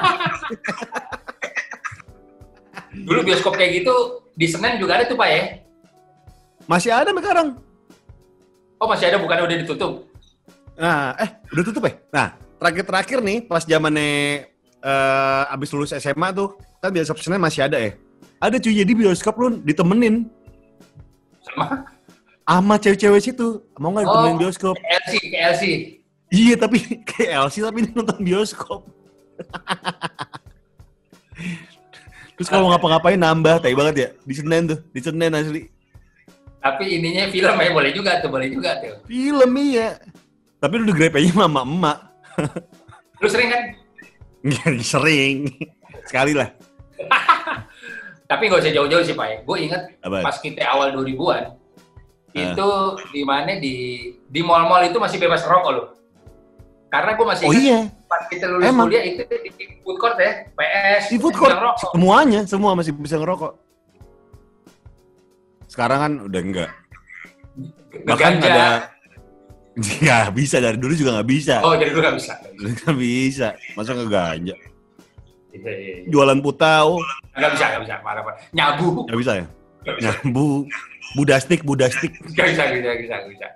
Dulu bioskop kayak gitu di Senen juga ada tuh Pak ya? Masih ada sekarang. Oh masih ada, bukan udah ditutup? Nah, eh udah tutup ya? Nah, terakhir-terakhir nih pas zamannya uh, abis lulus S M A tuh, kan bioskop Senen masih ada ya? Ada cuy, jadi bioskop lu ditemenin. Sama? Sama cewek-cewek situ. Mau nggak ditemenin oh, bioskop? K L C, K L C. Iya, tapi K L C tapi nonton bioskop. Terus kalau ngapa-ngapain nambah, tai banget ya. Di Senen tuh, di Senen asli. Tapi ininya film ya, boleh juga tuh, boleh juga tuh. Film iya. Tapi lu digrepennya sama emak. Lu sering kan? Sering. Sekali lah. Tapi nggak usah jauh-jauh sih Pak ya. Gue inget pas kita awal dua ribuan, uh. itu di mana di di mall-mall itu masih bebas rokok loh. Karena gue masih oh, ingat iya. pas kita lulus Emang? kuliah itu di food court ya, P S. Di food court, semuanya, semua masih bisa ngerokok. Sekarang kan udah enggak. Bahkan ada, ya bisa dari dulu juga nggak bisa. Oh dari dulu nggak bisa. Nggak bisa, masa nggak ganja? Iya, iya, iya. Jualan putau. Nggak bisa, nggak bisa. Marah, marah. Nyabu. Nggak bisa ya? Gak bisa. Nyabu. Budastik, budastik. Nggak bisa, nggak bisa, nggak bisa, nggak bisa.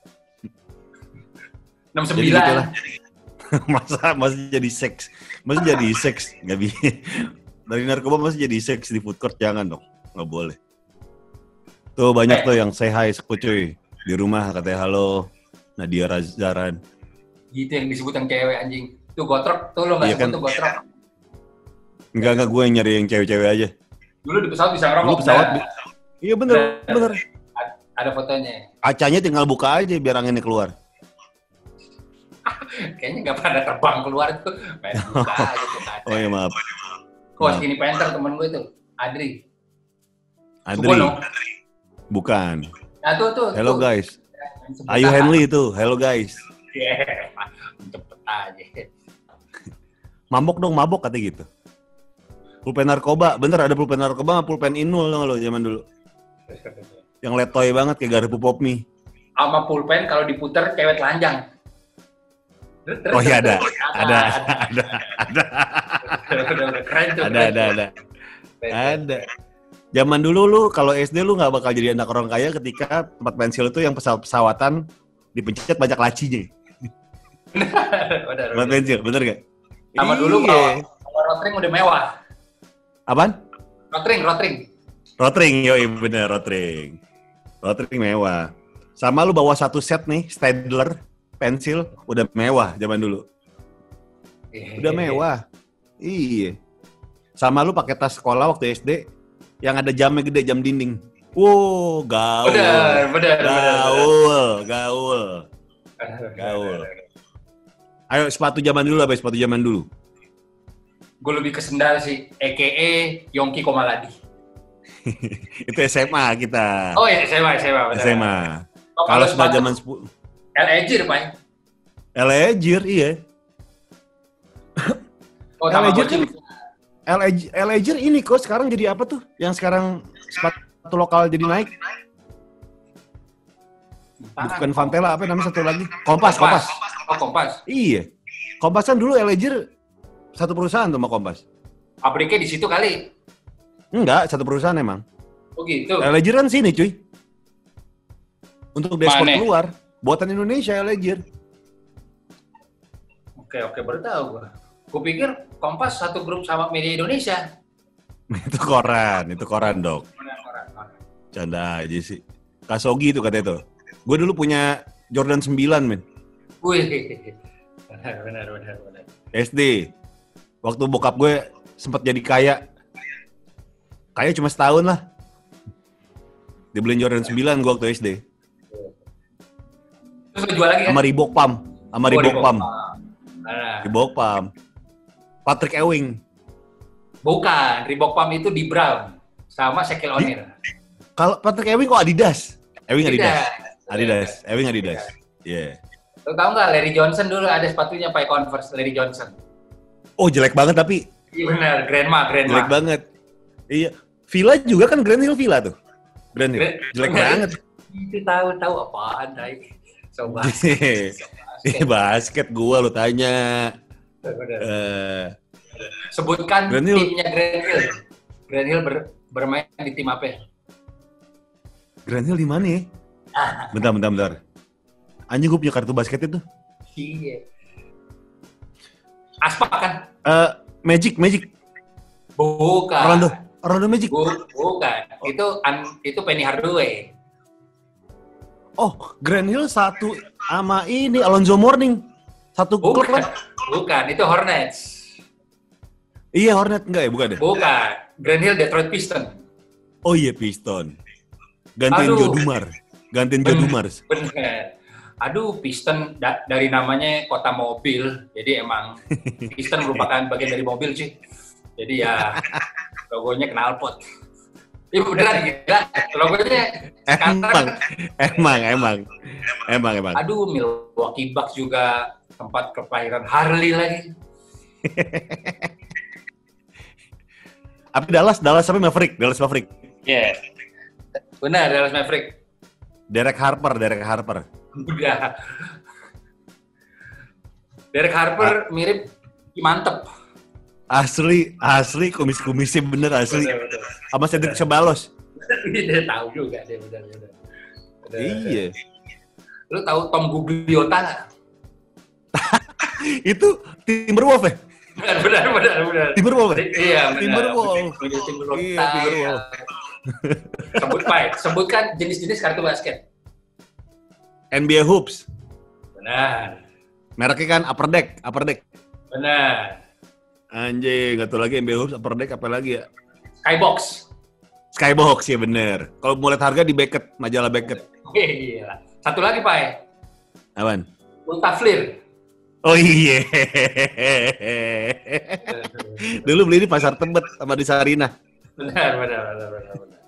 enam puluh sembilan. Jadi masa, masa jadi seks. Masa jadi seks. Nggak bisa. Dari narkoba masa jadi seks di food court, jangan dong. Nggak boleh. Tuh banyak eh. tuh yang say hi sekucuy. Di rumah katanya halo. Nadia Razaran. Gitu yang disebut yang cewek anjing. Tuh gotrok, tuh lo nggak iya sebut kan? Tuh gotrok. Enggak, enggak, gue yang nyari yang cewek-cewek aja. Dulu di pesawat bisa ngerokok. Dulu pesawat, nah. bi- iya bener, nah, bener. Ada fotonya. Kacanya tinggal buka aja biar anginnya keluar. Kayaknya nggak pernah terbang keluar tuh. Main buka aja tuh kaca. Oh iya maaf. Oh, skinny panther temen gue tuh, Adri. Adri? Subono. Bukan. Nah tuh, tuh. Hello tuh. guys. Ayu Henley itu, hello guys. Iya, yeah, cepet aja. Mabok dong, mabok katanya gitu. Pulpen narkoba, bener ada pulpen narkoba sama pulpen Inul lo zaman dulu. Yang letoy banget kayak garpu pop mie. Sama pulpen kalau diputer cewek telanjang. Oh iya ada, ada, ada, ada. Ada, ada, ada. Ada. Zaman dulu lu kalau S D lu nggak bakal jadi anak orang kaya ketika tempat pensil itu yang pesawat-pesawatan dipencet banyak lacinya. Tempat pensil, bener gak? Sama dulu kalau rotring udah mewah. Apaan? Rotring, rotring. Rotring, yoi bener, rotring. Rotring mewah. Sama lu bawa satu set nih, Staedtler, pensil, udah mewah zaman dulu. Udah mewah. Iya. Sama lu pakai tas sekolah waktu S D, yang ada jamnya gede, jam dinding. Wow, gaul. Bener, bener, gaul, gaul. Gaul. Ayo sepatu zaman dulu apa sepatu zaman dulu? Gue lebih ke sendal sih, A K A Yongki Komaladi. Itu S M A kita. Oh iya, S M A, S M A. Bener. S M A. Oh, kalau sepatu zaman sepuluh. L-Ejir, Pak. L-Ejir, iya. Oh, L-Ejir kan, L-Ejir ini kok sekarang jadi apa tuh? Yang sekarang sepatu lokal jadi naik? Bukan Vantela, apa namanya satu lagi? Kompas, Kompas. Oh, Kompas. Iya. Kompas kan dulu L-Ejir satu perusahaan tuh sama Kompas. Pabriknya di situ kali? Enggak, satu perusahaan emang. Oh gitu? L-Ejir kan sini cuy. Untuk diekspor keluar. Buatan Indonesia L-Ejir. Oke, oke, baru tahu gue. Gue pikir Kompas satu grup sama Media Indonesia. Itu koran, itu koran dok. Koran, koran, koran. Canda aja sih. Kasogi itu katanya tuh. Gue dulu punya Jordan sembilan men. Wih. Benar, benar, benar, benar. S D. Waktu bokap gue sempat jadi kaya. Kaya cuma setahun lah. Dibeliin Jordan sembilan gue waktu S D. Terus lo jual lagi kan? Sama Reebok Pump. Sama Oh, Reebok Pump. Nah. Reebok Pump. Patrick Ewing. Bukan, Reebok Pump itu di Brown. Sama Shaquille O'Neal. Kalau Patrick Ewing kok Adidas? Ewing Adidas. Adidas. Adidas. Ewing Adidas. Iya. Yeah. Lo tau nggak Larry Johnson dulu ada sepatunya pakai Converse Larry Johnson. Oh jelek banget tapi. Iya benar, Grandma, Grandma. Jelek banget. Iya. Villa juga kan Grand Hill Villa tuh. Grand Hill. Jelek banget. Itu tahu-tahu apaan, Dai. So basket. basket. basket gua lu tanya. Uh, Sebutkan Grand timnya Grand Hill. Grand Hill ber, bermain di tim apa? Grand Hill di mana ya? Ah. Bentar, bentar, bentar. Anjing gue punya kartu basket itu. Iya. Aspak kan? Uh, Magic, Magic. Bukan. Orlando, Orlando Magic. Bukan. Oh. Itu an, itu Penny Hardaway. Oh, Grand Hill satu sama ini Alonzo Mourning. Satu klub kan? Bukan, itu Hornets. Iya, Hornet enggak ya? Bukan deh. Bukan. Grand Hill Detroit Pistons. Oh iya, Piston. Gantiin Joe Dumars. Gantiin Joe Dumars. Bener. Aduh, Piston da- dari namanya kota mobil, jadi emang Piston merupakan bagian dari mobil sih. Jadi ya logonya knalpot. Iya beneran gila, logonya emang, emang, emang, emang, emang. Aduh, Milwaukee Bucks juga tempat kelahiran Harley lagi. Tapi Dallas, Dallas tapi Maverick, Dallas Maverick. Iya, yeah. Benar Dallas Maverick. Derek Harper, Derek Harper. Udah. Derek Harper ah. mirip Mantep. Asli, asli kumis-kumisnya bener asli. Sama Cedric Ceballos. Dia tahu juga dia benar-benar. Iya. Lu tahu Tom Gugliotta nggak? Itu Timberwolves ya? Benar, benar, benar, benar. Timberwolves. Iya, benar. Timberwolves. Timberwolves. Iya, Timberwolves. Sebut baik, sebutkan jenis-jenis kartu basket. N B A Hoops. Benar. Mereknya kan Upper Deck, Upper Deck. Benar. Anjing, nggak tahu lagi N B A Hoops, Upper Deck apa lagi ya? Skybox. Skybox ya bener. Kalau mau lihat harga di Beckett, majalah Beckett. Iya. Satu lagi Pak. Apaan? Ultra Fleer. Oh iya. Dulu beli di Pasar Tebet sama di Sarina. Benar, benar, benar, benar. benar.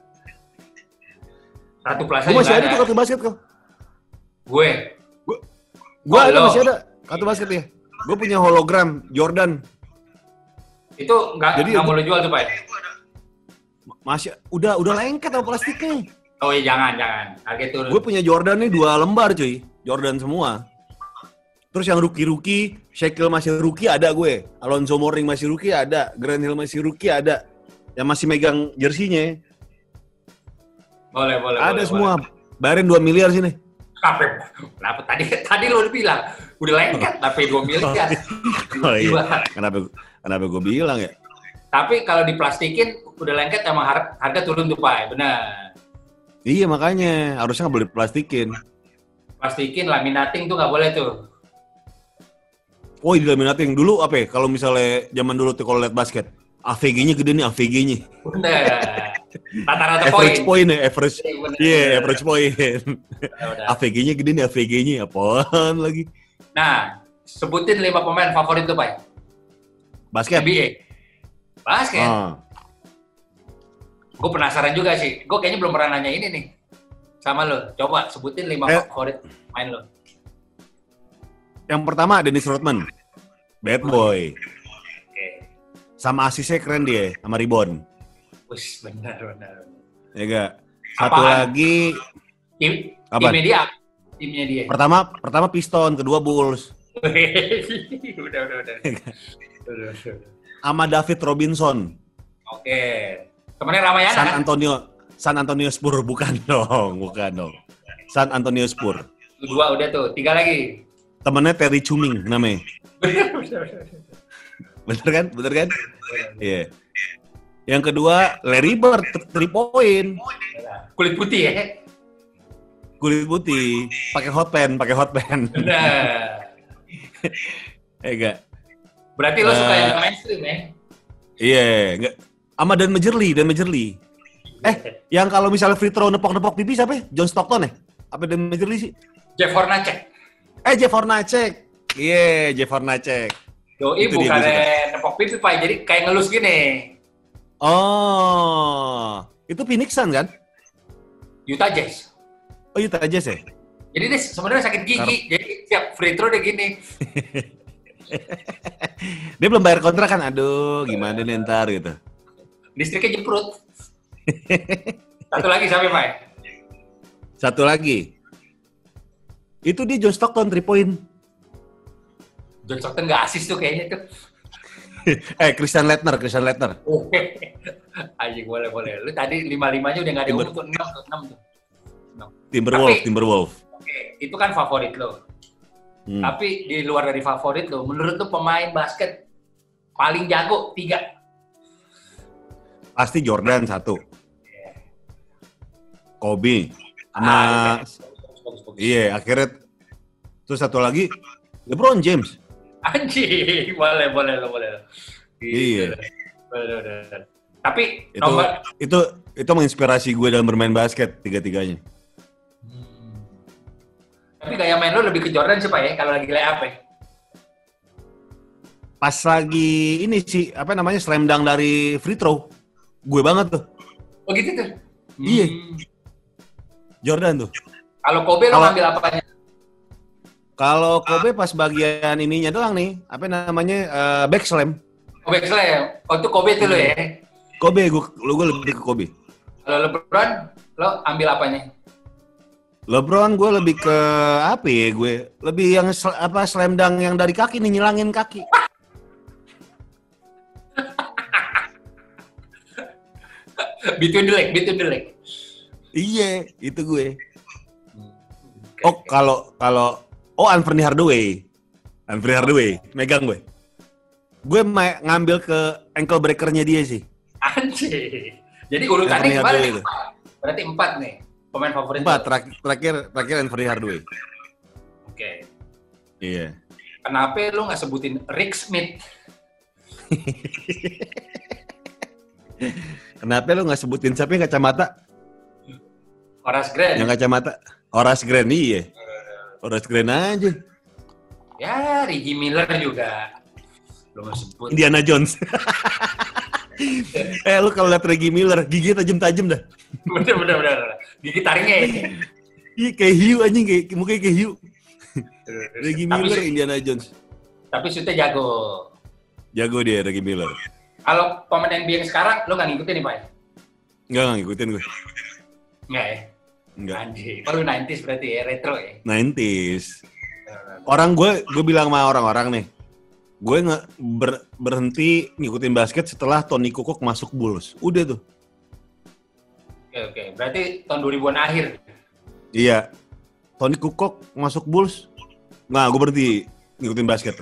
Satu plaza. Gue masih ada tuh kartu basket kok. Gue. Gue. Gue oh, ada masih ada kartu basket ya. Gue punya hologram Jordan. Itu nggak nggak boleh jual tuh Pak. Masih udah udah lengket sama plastiknya. Oh iya jangan jangan. Harga turun. Gue punya Jordan nih dua lembar cuy. Jordan semua. Terus yang rookie-rookie, Shaquille masih rookie ada gue. Alonzo Mourning masih rookie ada. Grant Hill masih rookie ada. Yang masih megang jersinya. Boleh, boleh, ada boleh, semua. Boleh. Bayarin dua miliar sini. Kenapa? Kenapa tadi tadi lo udah bilang udah lengket tapi dua miliar. Oh iya. Kenapa kenapa gue bilang ya? Tapi kalau diplastikin udah lengket emang harga, harga turun tuh Pak. Benar. Iya makanya harusnya nggak boleh plastikin. Plastikin, laminating tuh nggak boleh tuh. Oh di laminating dulu apa ya? Kalau misalnya zaman dulu tuh kalau lihat basket, A V G-nya gede nih A V G-nya. Benar. Rata-rata poin. Average point ya, average. Iya, yeah, average point. A V G-nya gede nih A V G-nya. Apaan lagi? Nah, sebutin lima pemain favorit tuh Pak. Basket. N B A. Basket. Ah. Gue penasaran juga sih. Gue kayaknya belum pernah nanya ini nih sama lo. Coba sebutin lima eh. favorit main lo. Yang pertama Dennis Rodman, bad boy. Okay. Sama asisnya keren dia, sama rebound. Wih, benar benar. Ya gak. Satu Apaan? lagi. Tim, timnya dia. Timnya dia. Pertama, pertama Piston, kedua Bulls. udah udah udah. udah, udah. Sama David Robinson. Oke. Okay. Temennya Ramayana San kan? Antonio, San Antonio Spurs bukan dong, bukan dong. San Antonio Spurs. Dua udah tuh, tiga lagi. Temennya Terry Chuming namanya. Bener kan? Bener kan? Iya. Yeah. Yang kedua Larry Bird, three point. Kulit putih ya? Kulit putih, pakai hot pen, pakai hot pen. Benar. Eh enggak. Berarti lo suka Eh, yang mainstream ya? Iya, enggak. Sama Dan Majerli, Dan Majerli. Eh, yang kalau misalnya free throw nepok-nepok pipi siapa ya? John Stockton ya? Apa Dan Majerli sih? Jeff Hornacek. Eh, Jeff Hornacek. Iya, Jeff Hornacek. Doi Itu dia gue suka. bukannya nepok pipi, Pak. Jadi kayak ngelus gini. Oh, itu Phoenix Sun kan? Utah Jazz. Oh, Utah Jazz ya? Jadi dia sebenarnya sakit gigi. Jadi tiap free throw dia gini. Dia belum bayar kontrak kan? Aduh, gimana nih ntar gitu. Listriknya jemprut. Satu lagi siapa, Pak? Satu lagi. Itu dia John Stockton three point. John Stockton nggak asis tuh kayaknya tuh. eh, Christian Laettner, Christian Laettner. Oke. Anjing, boleh, boleh. Lu tadi lima-limanya udah nggak ada Timber- umur tuh, enam tuh, enam tuh. enam. Timberwolf, Tapi- Timberwolf. Oke, itu kan favorit lo. Hmm. Tapi di luar dari favorit lo, menurut lo pemain basket paling jago tiga? Pasti Jordan satu. Kobe. Sama, Ah, bagus, bagus, bagus. iya akhirnya. Terus satu lagi, LeBron James. Anjing, boleh, boleh, lo boleh. Iya. Boleh, boleh, boleh. Tapi Itu, nomor itu, itu menginspirasi gue dalam bermain basket, tiga-tiganya. Hmm. Tapi gaya main lo lebih ke Jordan sih, Pak ya, kalau lagi lay up ya. Pas lagi ini sih, apa namanya, slam dunk dari free throw. Gue banget tuh. Oh gitu tuh. Iya. Hmm. Jordan tuh. Kalau Kobe lo Kalau- ngambil apanya? Kalau Kobe pas bagian ininya doang nih, apa namanya, eh, back slam. Kobe slam. Oh itu Kobe tuh lo ya. Kobe, gue, gue lebih ke Kobe. Kalau LeBron, lo ambil apanya? LeBron gue lebih ke apa ya, gue lebih yang sel- apa slam dunk yang dari kaki nih, nyilangin kaki. Between the leg, between the leg. Iya, itu gue. Oke, Oh, oke. kalau kalau oh Anthony Hardaway. Anthony Hardaway, megang gue. Gue ma- ngambil ke ankle breaker-nya dia sih. Anjir. Jadi urutannya Anthony gimana Hardaway nih? itu. Empat. Berarti empat nih pemain favorit. Empat, lo. terakhir terakhir terakhir Anthony Hardaway. Oke. Iya. Kenapa lu nggak sebutin Rick Smith? Kenapa lu nggak sebutin siapa yang kacamata? Horace Grant. Yang kacamata Horace Grant, iya. Horace Grant aja. Ya, Reggie Miller juga. Lu nggak sebut. Indiana Jones. eh, lu kalau liat Reggie Miller, gigi tajam-tajam dah. Bener, bener, bener. Gigi taringnya ya. Iya, kayak hiu anjing, kayak mukanya kayak hiu. Reggie Tapi Miller, shoot- Indiana Jones. Tapi shootnya jago. Jago dia, Reggie Miller. Kalau pemain N B A yang sekarang, lu nggak ngikutin nih, Pak? Enggak, enggak ngikutin gue. Nggak ya? Enggak. Anjir. Oh, lu sembilan puluh berarti ya, retro ya? nineties. Orang gue, gue bilang sama orang-orang nih, gue nge ber- berhenti ngikutin basket setelah Tony Kukoc masuk Bulls. Udah tuh. Oke, oke. Berarti tahun dua ribuan akhir. Iya. Tony Kukoc masuk Bulls. Nah, gue berhenti ngikutin basket.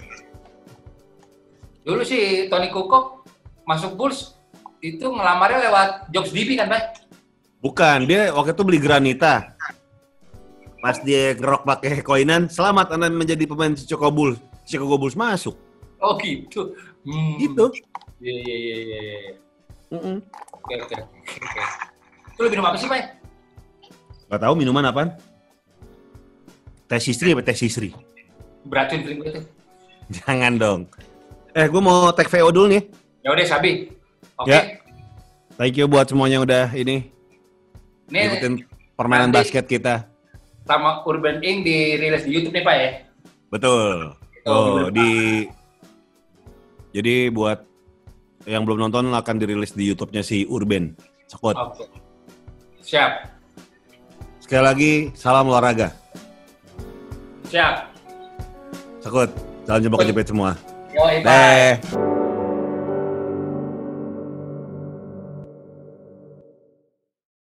Dulu sih Tony Kukoc masuk Bulls itu ngelamarnya lewat Jobs D B kan, Pak? Bukan, dia waktu itu beli Granita. Pas dia ngerok pakai koinan, selamat Anda menjadi pemain Chicago Bulls. Chicago Bulls masuk. Oh gitu. Hmm. Gitu. Iya, iya, iya, iya. iya. Mm-mm. Oke, oke. Oke. Itu lu minum apa sih, Pak? Gak tahu minuman apaan? Teh Sisri apa teh Sisri? Beracun feeling gue tuh. Jangan dong. Eh, gue mau tag V O dulu nih. Ya udah, Sabi. Oke. Ya. Thank you buat semuanya yang udah ini Ini ikutin permainan nanti- basket kita. sama Urban Ink dirilis di YouTube nih, Pak ya? Betul. Oh, Oh, bener, di jadi buat yang belum nonton akan dirilis di YouTube-nya si Urban. Sekut. Oke. Siap. Sekali lagi salam olahraga. Siap. Sekut. Salam jempol kejepit semua. Yoi, Pak. Bye.